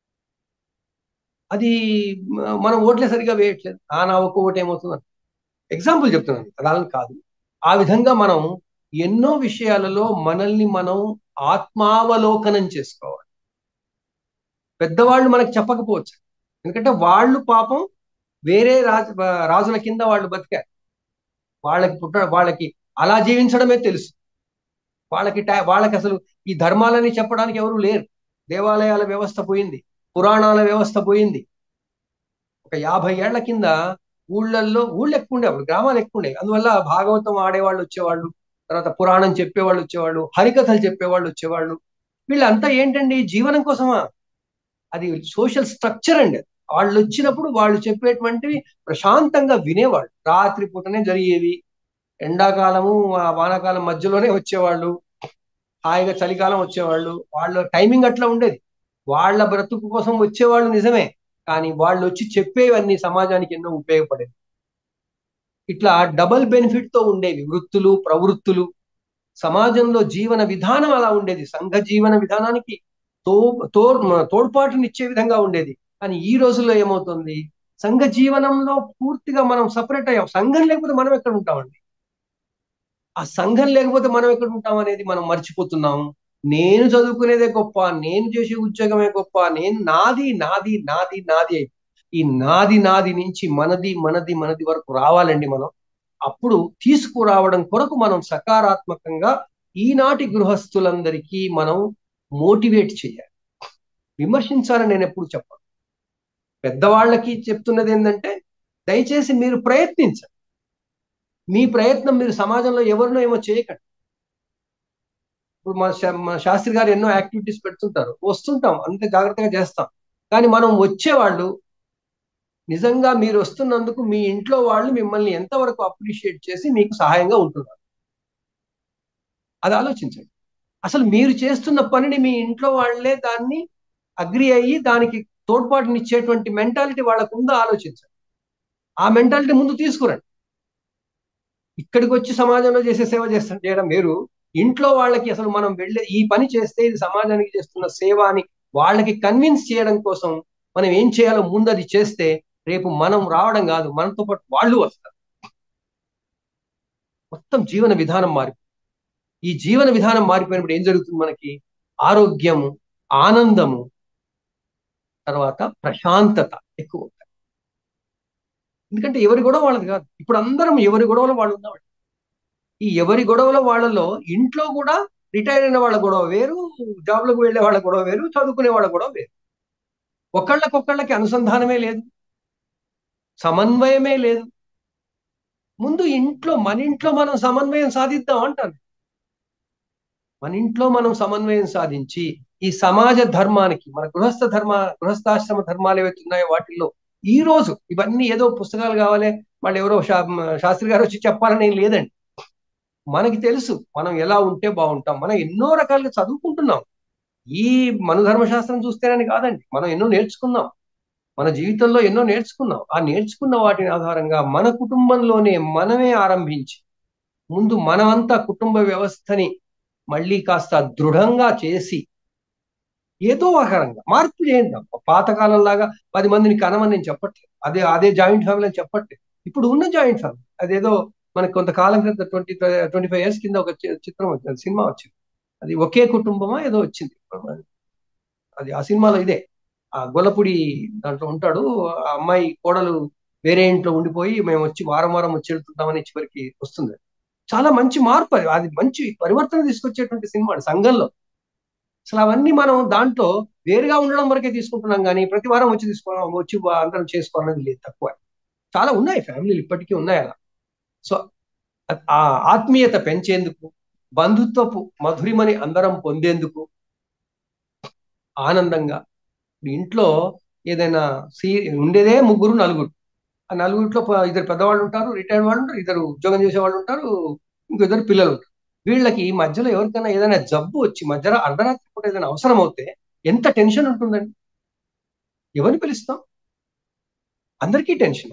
అది మ- మనం ఓట్లే సరిగా వేయట్లేదు, ఆ నా ఒక్క ఓటు ఏమవుతుంది. ఎగ్జాంపుల్ చెప్తున్నాను, అలా కాదు. ఆ విధంగా మనం ఎన్నో విషయాలలో మనల్ని మనం ఆత్మావలోకనం చేసుకోవాలి. పెద్దవాళ్ళు మనకు చెప్పకపోవచ్చు, ఎందుకంటే వాళ్ళు పాపం వేరే రాజు రాజుల కింద వాళ్ళు బతికారు. వాళ్ళకి పుట్ట వాళ్ళకి అలా జీవించడమే తెలుసు. వాళ్ళకి టై వాళ్ళకి అసలు ఈ ధర్మాలని చెప్పడానికి ఎవరు లేరు. దేవాలయాల వ్యవస్థ పోయింది, పురాణాల వ్యవస్థ పోయింది. ఒక యాభై ఏళ్ల కింద ఊళ్ళల్లో ఊళ్ళు ఎక్కువ ఉండే, అప్పుడు గ్రామాలు ఎక్కువ ఉండే, అందువల్ల భాగవతం ఆడేవాళ్ళు వచ్చేవాళ్ళు, తర్వాత పురాణం చెప్పేవాళ్ళు వచ్చేవాళ్ళు, హరికథలు చెప్పేవాళ్ళు వచ్చేవాళ్ళు. వీళ్ళంతా ఏంటండి, జీవనం కోసమా? అది సోషల్ స్ట్రక్చర్ అండి. వాళ్ళు వచ్చినప్పుడు వాళ్ళు చెప్పేటువంటివి ప్రశాంతంగా వినేవాళ్ళు. రాత్రి పూటనే జరిగేవి, ఎండాకాలము ఆ వానాకాలం మధ్యలోనే వచ్చేవాళ్ళు, హాయిగా చలికాలం వచ్చేవాళ్ళు. వాళ్ళ టైమింగ్ అట్లా ఉండేది. వాళ్ళ బ్రతుకు కోసం వచ్చేవాళ్ళు నిజమే, కానీ వాళ్ళు వచ్చి చెప్పేవన్నీ సమాజానికి ఎన్నో ఉపయోగపడేవి. ఇట్లా డబల్ బెనిఫిట్ తో ఉండేవి వృత్తులు ప్రవృత్తులు. సమాజంలో జీవన విధానం అలా ఉండేది. సంఘ జీవన విధానానికి తో తో తోడ్పాటునిచ్చే విధంగా ఉండేది. కానీ ఈ రోజుల్లో ఏమవుతుంది, సంఘ జీవనంలో పూర్తిగా మనం సపరేట్ అయ్యాం. సంఘం లేకపోతే మనం ఎక్కడ ఉంటామండి? ఆ సంఘం లేకపోతే మనం ఎక్కడ ఉంటాం అనేది మనం మర్చిపోతున్నాం. నేను చదువుకునేదే గొప్ప, నేను చేసే ఉద్యోగమే గొప్ప, నేను నాది నాది నాది నాది అయి ఈ నాది నాది నుంచి మనది మనది మనది వరకు రావాలండి మనం. అప్పుడు తీసుకురావడం కొరకు మనం సకారాత్మకంగా ఈనాటి గృహస్థులందరికీ మనం మోటివేట్ చేయాలి. విమర్శించాలని నేను ఎప్పుడు చెప్పను. పెద్దవాళ్ళకి చెప్తున్నది ఏంటంటే, దయచేసి మీరు ప్రయత్నించండి. మీ ప్రయత్నం మీరు సమాజంలో ఎవరినో ఏమో చేయకండి. ఇప్పుడు మన మన శాస్త్రి గారు ఎన్నో యాక్టివిటీస్ పెడుతుంటారు, వస్తుంటాం, అంతే జాగ్రత్తగా చేస్తాం. కానీ మనం వచ్చేవాళ్ళు నిజంగా మీరు వస్తున్నందుకు మీ ఇంట్లో వాళ్ళు మిమ్మల్ని ఎంతవరకు అప్రిషియేట్ చేసి మీకు సహాయంగా ఉంటున్నారు, అది ఆలోచించండి. అసలు మీరు చేస్తున్న పనిని మీ ఇంట్లో వాళ్ళే దాన్ని అగ్రి అయ్యి దానికి తోడ్పాటునిచ్చేటువంటి మెంటాలిటీ వాళ్ళకు ఉందో ఆలోచించండి. ఆ మెంటాలిటీ ముందు తీసుకురండి. ఇక్కడికి వచ్చి సమాజంలో చేసే సేవ చేస్తా చేయడం వేరు. ఇంట్లో వాళ్ళకి అసలు మనం వెళ్ళే ఈ పని చేస్తే ఇది సమాజానికి చేస్తున్న సేవ అని వాళ్ళకి కన్విన్స్ చేయడం కోసం మనం ఏం చేయాలో ముందు అది చేస్తే రేపు మనం రావడం కాదు, మనతో పాటు వాళ్ళు వస్తారు. మొత్తం జీవన విధానం మారి ఈ జీవన విధానం మారిపోయినప్పుడు ఏం జరుగుతుంది? మనకి ఆరోగ్యము, ఆనందము, తర్వాత ప్రశాంతత ఎక్కువ ఉంటాయి. ఎందుకంటే ఎవరి గొడవ వాళ్ళది కాదు. ఇప్పుడు అందరం ఎవరి గొడవలో వాళ్ళు ఉన్నామండి. ఈ ఎవరి గొడవల వాళ్ళలో ఇంట్లో కూడా రిటైర్ అయిన వాళ్ళ గొడవ వేరు, జాబ్లకు వెళ్ళే వాళ్ళ గొడవ వేరు, చదువుకునే వాళ్ళ గొడవ వేరు. ఒకళ్ళకొకళ్ళకి అనుసంధానమే లేదు, సమన్వయమే లేదు. ముందు ఇంట్లో మన ఇంట్లో మనం సమన్వయం సాధిద్దాం అంటాను. మన ఇంట్లో మనం సమన్వయం సాధించి ఈ సమాజ ధర్మానికి, మన గృహస్థ ధర్మ గృహస్థాశ్రమ ధర్మాలు ఏవైతే ఉన్నాయో వాటిల్లో ఈ రోజు ఇవన్నీ ఏదో పుస్తకాలు కావాలి, వాళ్ళు ఎవరో శాస్త్రి గారు వచ్చి చెప్పాలని ఏం లేదండి. మనకి తెలుసు మనం ఎలా ఉంటే బాగుంటాం. మనం ఎన్నో రకాలుగా చదువుకుంటున్నాం. ఈ మనుధర్మశాస్త్రం చూస్తేనని కాదండి, మనం ఎన్నో నేర్చుకున్నాం. మన జీవితంలో ఎన్నో నేర్చుకున్నాం. ఆ నేర్చుకున్న వాటిని ఆధారంగా మన కుటుంబంలోనే మనమే ఆరంభించి ముందు మనమంతా కుటుంబ వ్యవస్థని మళ్ళీ కాస్త దృఢంగా చేసి ఏదో ఆకారంగా మార్పు చేద్దాం. పాతకాలంలాగా పది మందిని కనమని నేను చెప్పట్లేదు. అదే అదే జాయింట్ ఫ్యామిలీ అని చెప్పట్లేదు. ఇప్పుడు ఉన్న జాయింట్ ఫ్యామిలీ అదేదో మనకి కొంతకాలం క్రితం ట్వంటీ ట్వంటీ ఫైవ్ ఇయర్స్ కింద ఒక చిత్రం వచ్చింది, సినిమా వచ్చింది. అది ఒకే కుటుంబమా ఏదో వచ్చింది. అది ఆ సినిమాలో ఇదే, ఆ గొల్లపూడి దాంట్లో ఉంటాడు. ఆ అమ్మాయి కోడలు వేరే ఇంట్లో ఉండిపోయి మేము వచ్చి వారం వారం వచ్చి వెళ్తుంటామని చివరికి వస్తుంది. చాలా మంచి మార్పు అది. అది మంచి పరివర్తన తీసుకొచ్చేటువంటి సినిమా సంఘంలో. అసలు అవన్నీ మనం దాంట్లో వేరుగా ఉండడం వరకే తీసుకుంటున్నాం, కానీ ప్రతి వారం వచ్చి తీసుకోవడం, వచ్చి అందరం చేసుకోవాలనేది లేదు, తక్కువ. చాలా ఉన్నాయి ఫ్యామిలీలు ఇప్పటికీ ఉన్నాయి అలా. సో ఆ ఆత్మీయత పెంచేందుకు, బంధుత్వపు మధురిమని అందరం పొందేందుకు, ఆనందంగా ఇంట్లో ఏదైనా సీ ఉండేదే ముగ్గురు నలుగురు. ఆ నలుగురిలో ఇద్దరు పెద్దవాళ్ళు ఉంటారు, రిటైర్డ్ వాళ్ళు ఉంటారు, ఇద్దరు ఉద్యోగం చేసే వాళ్ళు ఉంటారు, ఇంకో ఇద్దరు పిల్లలు ఉంటారు. వీళ్ళకి మధ్యలో ఎవరికైనా ఏదైనా జబ్బు వచ్చి మధ్యలో అర్ధరాత్రి పూట ఏదైనా అవసరం అవుతే ఎంత టెన్షన్ ఉంటుందండి. ఎవరిని పిలుస్తాం? అందరికీ టెన్షనే.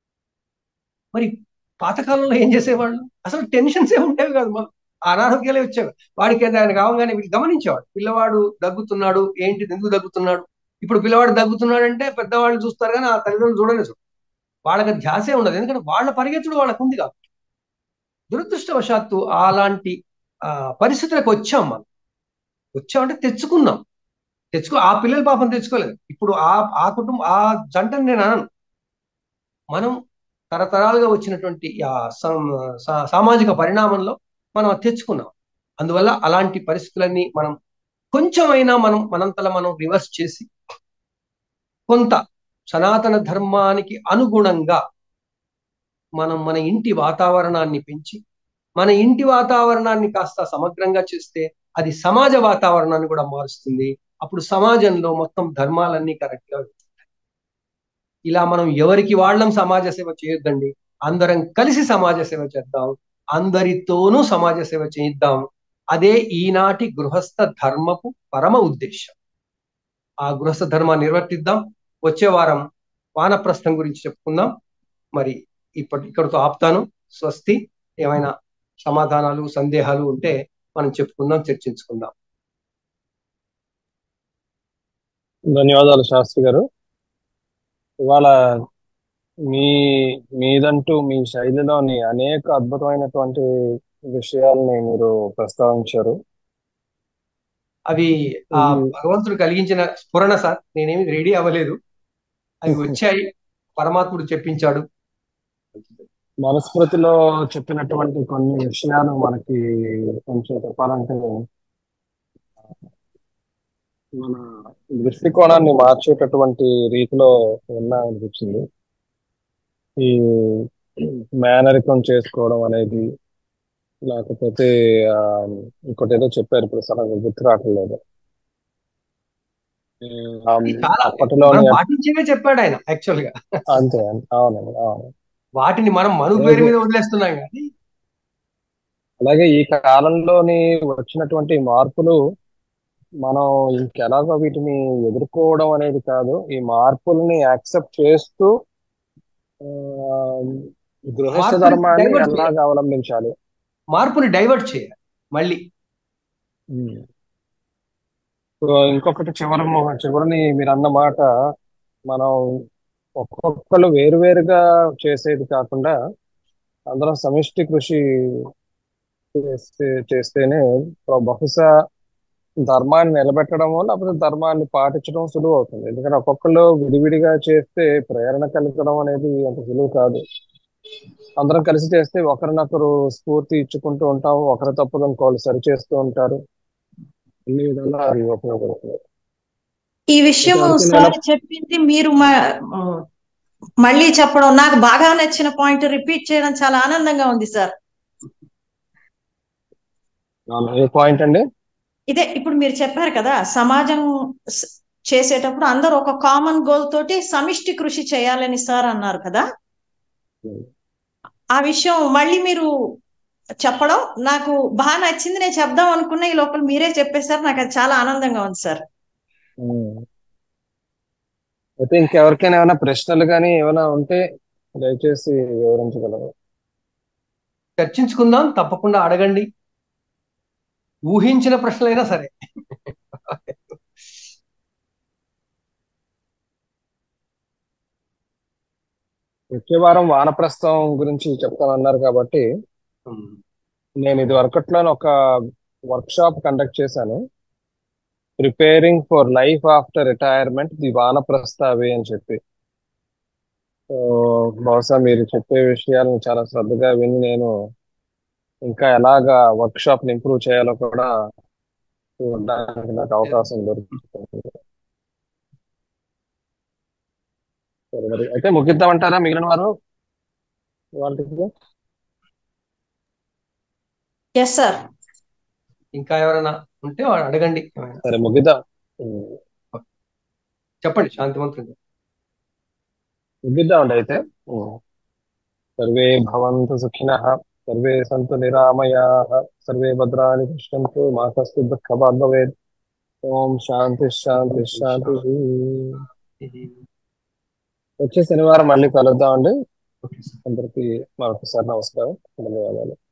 మరి పాతకాలంలో ఏం చేసేవాళ్ళు? అసలు టెన్షన్స్ ఏ ఉండేవి కాదు. మనం అనారోగ్యాలే వచ్చేవి. వాడికి ఆయన కావగానే వీళ్ళు గమనించేవాడు, పిల్లవాడు దగ్గుతున్నాడు, ఏంటి ఎందుకు దగ్గుతున్నాడు. ఇప్పుడు పిల్లవాడు దగ్గుతున్నాడంటే పెద్దవాళ్ళు చూస్తారు, కానీ ఆ తల్లిదండ్రులు చూడలే చూడు. వాళ్ళకి ధ్యాసే ఉండదు, ఎందుకంటే వాళ్ళ పరిగెత్తుడు వాళ్ళకు ఉంది కాబట్టి. దురదృష్టవశాత్తు అలాంటి ఆ పరిస్థితులకు వచ్చాం. మనం వచ్చామంటే తెచ్చుకున్నాం. తెచ్చుకో ఆ పిల్లలు పాపం తెచ్చుకోలేదు. ఇప్పుడు ఆ ఆ కుటుంబం ఆ జంటని నేను అనను. మనం తరతరాలుగా వచ్చినటువంటి ఆ సామాజిక పరిణామంలో మనం తెచ్చుకున్నాం. అందువల్ల అలాంటి పరిస్థితులన్నీ మనం కొంచెమైనా మనం మనంతలా మనం రివర్స్ చేసి కొంత సనాతన ధర్మానికి అనుగుణంగా మనం మన ఇంటి వాతావరణాన్ని పెంచి మన ఇంటి వాతావరణాన్ని కాస్త సమగ్రంగా చేస్తే అది సమాజ వాతావరణాన్ని కూడా మారుస్తుంది. అప్పుడు సమాజంలో మొత్తం ధర్మాలన్నీ కరెక్ట్గా వెళ్తాయి. ఇలా మనం ఎవరికి వాళ్ళం సమాజ సేవ చేయొద్దండి, అందరం కలిసి సమాజ సేవ చేద్దాం, అందరితోనూ సమాజ సేవ చేయిద్దాం. అదే ఈనాటి గృహస్థ ధర్మపు పరమ ఉద్దేశం. ఆ గృహస్థ ధర్మాన్ని నిర్వర్తిద్దాం. వచ్చే వారం వానప్రస్థం గురించి చెప్పుకుందాం. మరి ఇప్పటి ఇక్కడితో ఆపుతాను. స్వస్తి. ఏమైనా సమాధానాలు సందేహాలు ఉంటే మనం చెప్పుకుందాం, చర్చించుకుందాం.
ధన్యవాదాలు శాస్త్రి గారు. ఇవాళ మీ మీదంటూ మీ శైలిలోని అనేక అద్భుతమైనటువంటి విషయాల్ని మీరు ప్రస్తావించారు.
అవి ఆ
ఇది
భగవంతుడు కలిగించిన స్ఫురణ సార్. నేనేమి రెడీ అవ్వలేదు, అవి వచ్చాయి, పరమాత్ముడు చెప్పించాడు.
మనుస్మృతిలో చెప్పినటువంటి కొన్ని విషయాలు మనకి కొంచెం చెప్పాలంటే మన దృష్టికోణాన్ని మార్చేటటువంటి రీతిలో ఉన్నాయనిపించింది. ఈ మేనరికం చేసుకోవడం అనేది, లేకపోతే ఆ, ఇంకోటి ఏదో చెప్పారు, ఇప్పుడు సడన్గా గుర్తు రావట్లేదు. ఆ,
ఇది చాలా
అప్పటిలోని
మనం పాటించేవే చెప్పాడు ఆయన యాక్చువల్ గా.
అంతే అంతే, అవునండి అవును.
వాటిని మనం మను పేరు
అలాగే
మీద వదిలేస్తున్నాం కానీ.
అలాగే ఈ కాలంలోని వచ్చినటువంటి మార్పులు మనం ఇంకెలాగో వీటిని ఎదుర్కోవడం అనేది కాదు, ఈ మార్పుల్ని యాక్సెప్ట్ చేస్తూ ఆ, గృహస్థ
మార్పుని
ధర్మాన్ని
డైవర్ట్
ఎలాగ
చేయాలి,
అవలంబించాలి.
మార్పుని డైవర్ట్ చేయాలి మళ్ళీ.
ఉమ్. సో ఇంకొకటి చివరి చివరిని మీరు అన్న మాట, మనం ఒక్కొక్కరు వేరువేరుగా చేసేది కాకుండా అందరం సమిష్టి కృషి చేస్తే చేస్తేనే బహుశా ధర్మాన్ని నిలబెట్టడమో లేకపోతే ధర్మాన్ని పాటించడం సులువు అవుతుంది. ఎందుకంటే ఒక్కొక్కరు విడివిడిగా చేస్తే ప్రేరణ కలగడం అనేది అంత సులువు కాదు. అందరం కలిసి చేస్తే ఒకరినొకరు స్ఫూర్తి ఇచ్చుకుంటూ ఉంటాము, ఒకరి తప్పులను ఇంకోళ్ళు సరి చేస్తూ ఉంటారు. అన్ని విధాలా అది ఉపయోగపడుతుంది.
ఈ
అయితే
విషయం
ఎవరికైనా
సార్ చెప్పింది మీరు మ- మళ్ళీ చెప్పడం నాకు బాగా నచ్చిన పాయింట్ రిపీట్ చేయడం చాలా ఆనందంగా ఉంది సార్.
ఏ పాయింట్ అండి?
ఇదే ఇప్పుడు మీరు చెప్పారు కదా, సమాజం స- చేసేటప్పుడు అందరూ ఒక కామన్ గోల్ తోటి సమిష్టి కృషి చేయాలని సార్ అన్నారు కదా. ఆ విషయం మళ్ళీ మీరు చెప్పడం నాకు బాగా నచ్చింది. నేను చెప్దాం అనుకున్న ఈ లోపల మీరే చెప్పేశారు. నాకు అది చాలా ఆనందంగా ఉంది సార్.
ఉమ్. అయితే ఇంకెవరికైనా ఏమైనా ప్రశ్నలు కానీ ఏమైనా ఉంటే దయచేసి వివరించగలరు.
చర్చించుకుందాం, తప్పకుండా అడగండి, ఊహించిన ప్రశ్నలైనా సరే.
వచ్చే వారం వానప్రస్థం గురించి చెప్తానన్నారు కాబట్టి
ఉమ్.
నేను ఇది వరకట్లో ఒక వర్క్ షాప్ కండక్ట్ చేశాను, preparing for life after retirement the vanaprastha away అని చెప్పి. సో బహుశా మీరు చెప్పే విషయాలను చాలా శ్రద్ధగా విని నేను ఇంకా ఎలాగా వర్క్ షాప్ ని ఇంప్రూవ్ చేయాలో కూడా చూడడానికి నాకు అవకాశం దొరుకుతుంది. సరే మరి అయితే ముగిద్దామంటారా మిగిలిన వారు వాళ్ళకి?
Yes sir.
ఇంకా ఎవరైనా ఉంటే వాడు అడగండి ఏమైనా.
సరే ముగిద్దాం.
చెప్పండి శాంతివంతంగా.
ముగిద్దామండి అయితే. సర్వే భవంతు సుఖినః, సర్వే సంతు నిరామయాః, సర్వే భద్రాణి పశ్యంతు, మా కశ్చిత్ దుఃఖభాగ్ భవేత్. ఓం శాంతి శాంతి శాంతి. వచ్చే శనివారం మళ్ళీ కలుద్దామండి.
Okay sir.
అందరికీ మరొకసారి నమస్కారం, ధన్యవాదాలు.